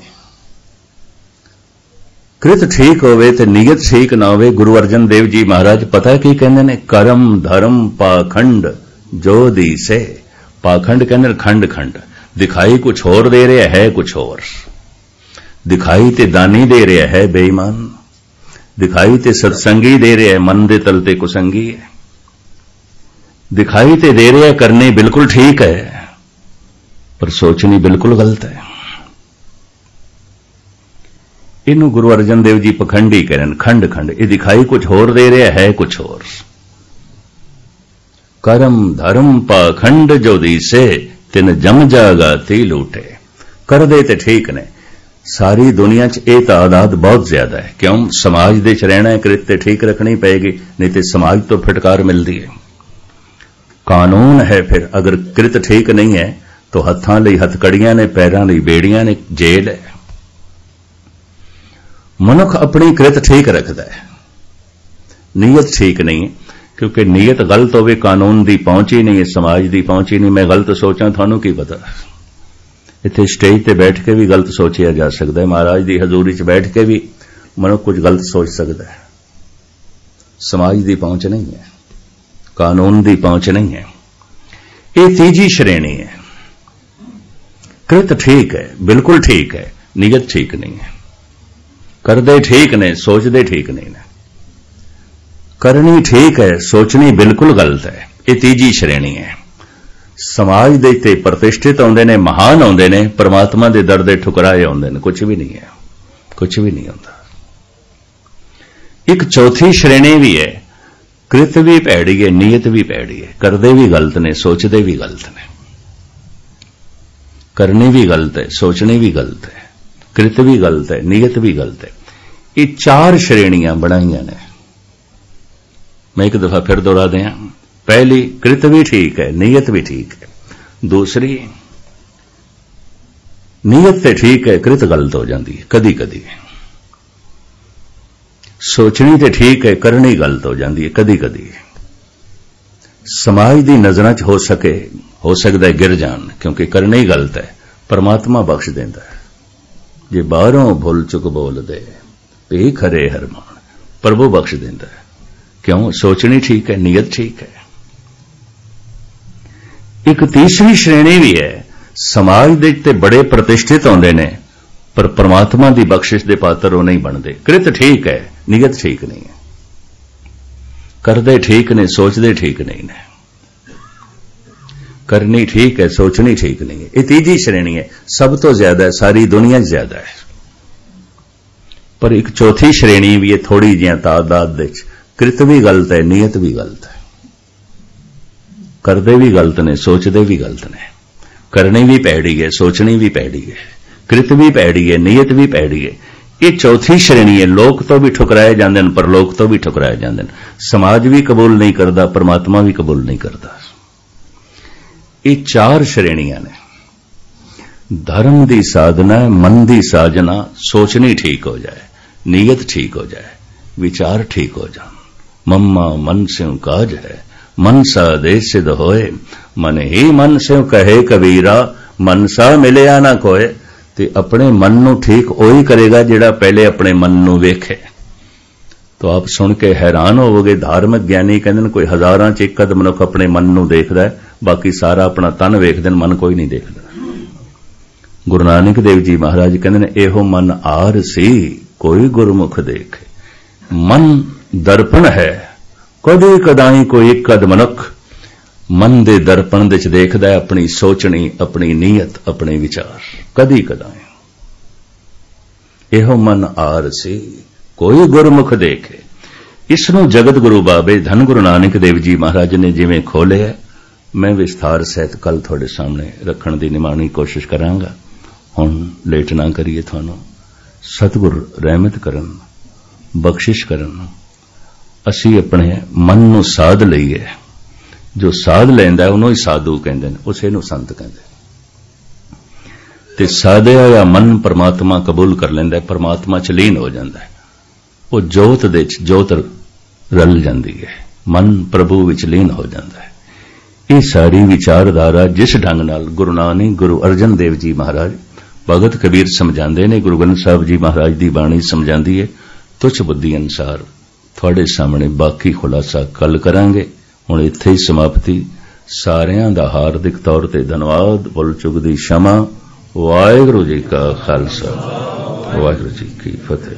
[SPEAKER 1] कृत ठीक होवे ते नियत ठीक ना होवे। गुरु अर्जन देव जी महाराज पता की कहंदे ने, करम धर्म पाखंड जो दीसे। पाखंड कहंदे ने खंड खंड, दिखाई कुछ होर दे रहा है कुछ होर। दिखाई ते दानी दे रहा है बेईमान, दिखाई ते सत्संगी दे रहा है मन दे तल ते कुसंगी है। दिखाई ते दे रहा है करनी बिल्कुल ठीक है, पर सोचनी बिल्कुल गलत है। इनू गुरु अर्जन देव जी पखंडी कहन, खंड खंड। ये दिखाई कुछ होर दे रहा है कुछ होर। करम धर्म पाखंड जो दीसे, तिन जम जागा ती लूटे। कर दे ते ठीक ने। सारी दुनिया च यह तादाद बहुत ज्यादा है। क्यों? समाज दे च रहना है, कृत ते ठीक रखनी पएगी, नहीं तो समाज तो फटकार मिलती है। कानून है फिर, अगर कृत ठीक नहीं है तो हत्थां लई हथकड़ियां ने, पैरां लई बेड़ियां ने, जेल है। मनुख अपनी कृत ठीक रखता है, नीयत ठीक नहीं है। क्योंकि नीयत गलत होवे, कानून दी पहुंच ही नहीं है, समाज दी पहुंच ही नहीं। मैं गलत सोचां, थानू की पता? इत्थे स्टेज ते बैठ के भी गलत सोचिया जा सकता है, महाराज दी हजूरी च बैठ के भी मनुख कुछ गलत सोच सकता है। समाज दी पहुंच नहीं है, कानून दी पहुंच नहीं है। ये तीजी श्रेणी है। कृत ठीक है, बिल्कुल ठीक है, नियत ठीक नहीं है। करदे ठीक ने, सोचते ठीक नहीं ने। करनी ठीक है, सोचनी बिल्कुल गलत है। ये तीजी श्रेणी है। समाज दे ते प्रतिष्ठित आउंदे ने, महान आउंदे ने, परमात्मा दे दर दे ठुकराए आउंदे ने, कुछ भी नहीं है, कुछ भी नहीं होता। एक चौथी श्रेणी भी है। कृत भी भैड़ी है, नीयत भी भैड़ी है। करदे भी गलत ने, सोचते भी गलत ने। करनी भी गलत है, सोचनी भी गलत है, कृत भी गलत है, नीयत भी गलत है। ये चार श्रेणियां बनाईयां ने। मैं एक दफा फिर दोहरा दें। पहली, कृत भी ठीक है, नीयत भी ठीक है। दूसरी, नीयत ते ठीक है, कृत गलत हो जाती है कदी कदी। सोचनी ते ठीक है, करनी गलत हो जाती है कदी कदी। समाज दी नजरां च हो सकता है गिर जान, क्योंकि करनी गलत है। परमात्मा बख्श देंदा है। जे बाहरों भुल चुक बोल दे पे खरे हरमान, प्रभु बख्श देंदा है। क्यों? सोचनी ठीक है, नीयत ठीक है। एक तीसरी श्रेणी भी है। समाज दे ते बड़े प्रतिष्ठित आउंदे ने, पर परमात्मा दी बख्शिश दे पात्र वो नहीं बनते। कृत ठीक है, नीयत ठीक नहीं है। करदे ठीक ने, सोचते ठीक नहीं ने। करनी ठीक है, सोचनी ठीक नहीं है। ये तीजी श्रेणी है। सब तो ज्यादा है, सारी दुनिया ज्यादा है। पर एक चौथी श्रेणी भी है, थोड़ी जी तादाद दे। कृत भी गलत है, नीयत भी गलत है। करदे भी गलत ने, सोचते भी गलत ने। करनी भी भैड़ी है, सोचनी भी भैड़ी है, कृत भी भैड़ी है, नीयत भी भैड़ी है। ये चौथी श्रेणी है। लोक तो भी ठुकराए जाते हैं, पर लोक तो भी ठुकराए जाते हैं। समाज भी कबूल नहीं करता, परमात्मा भी कबूल नहीं करता। ये चार श्रेणियां ने। धर्म दी साधना, मन दी साजना, सोचनी ठीक हो जाए, नीयत ठीक हो जाए, विचार ठीक हो जाए। मम्मा मन से काज है, मन सा दे सिद्ध होए, मन ही मन से कहे कबीरा, मन सा मिलिया ना कोए। ते अपने मन नू ठीक ओही करेगा जिहड़ा पहले अपने मन नू वेखे। तो आप सुन के हैरान होवोगे। धार्मिक ज्ञानी कहंदे ने कोई हजारां च एक मनुख अपने मन नू देखदा है, बाकी सारा अपना तन वेखदे ने, मन कोई नहीं देखदा। गुरु नानक देव जी महाराज कहंदे ने, एहो मन आर सी कोई गुरमुख देखे। मन दर्पण है, कदी कदाई कोई एक कद मनुख मन दे दर्पण दे च देखदा है अपनी सोचनी, अपनी नीयत, अपने विचार, कदी कदाई। एहो मन आर सी कोई गुरमुख देखे। इसनों जगत गुरु बाबे धन गुरु नानक देव जी महाराज ने जिवें खोलिया, मैं विस्तार सहित कल थोड़े सामने रखण दी निमाणी कोशिश करांगा। हुण लेट ना करिए, थानू सतगुर रहमत करन, बख्शिश करन। असी अपने मन नू साध लईए। जो साध लैंदा उन्हों ही साधु कहंदे ने, उसे नू संत कहंदे। ते साधया होया मन परमात्मा कबूल कर लैंदा, परमात्मा च लीन हो जाता है। वो जोत दे च जोत रल जाती है, मन प्रभु विच लीन हो जाता है। ये सारी विचारधारा जिस ढंग नाल गुरु नानक गुरु अर्जन देव जी महाराज भगत कबीर समझाते ने, गुरु ग्रंथ साहब जी महाराज की बाणी समझाती है, तुच्छ बुद्धि अनुसार थोड़े सामने बाकी खुलासा कल करांगे। हुण इत्थे ही समाप्ति। सारियां दा हार्दिक तौर ते धन्यवाद। भुल चुक दी क्षमा। वाहिगुरू जी का खालसा, वाहिगुरू जी की फतेह।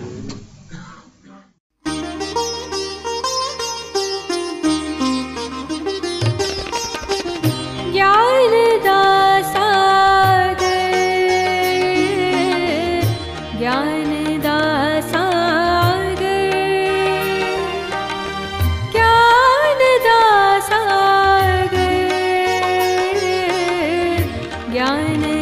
[SPEAKER 2] ज्ञान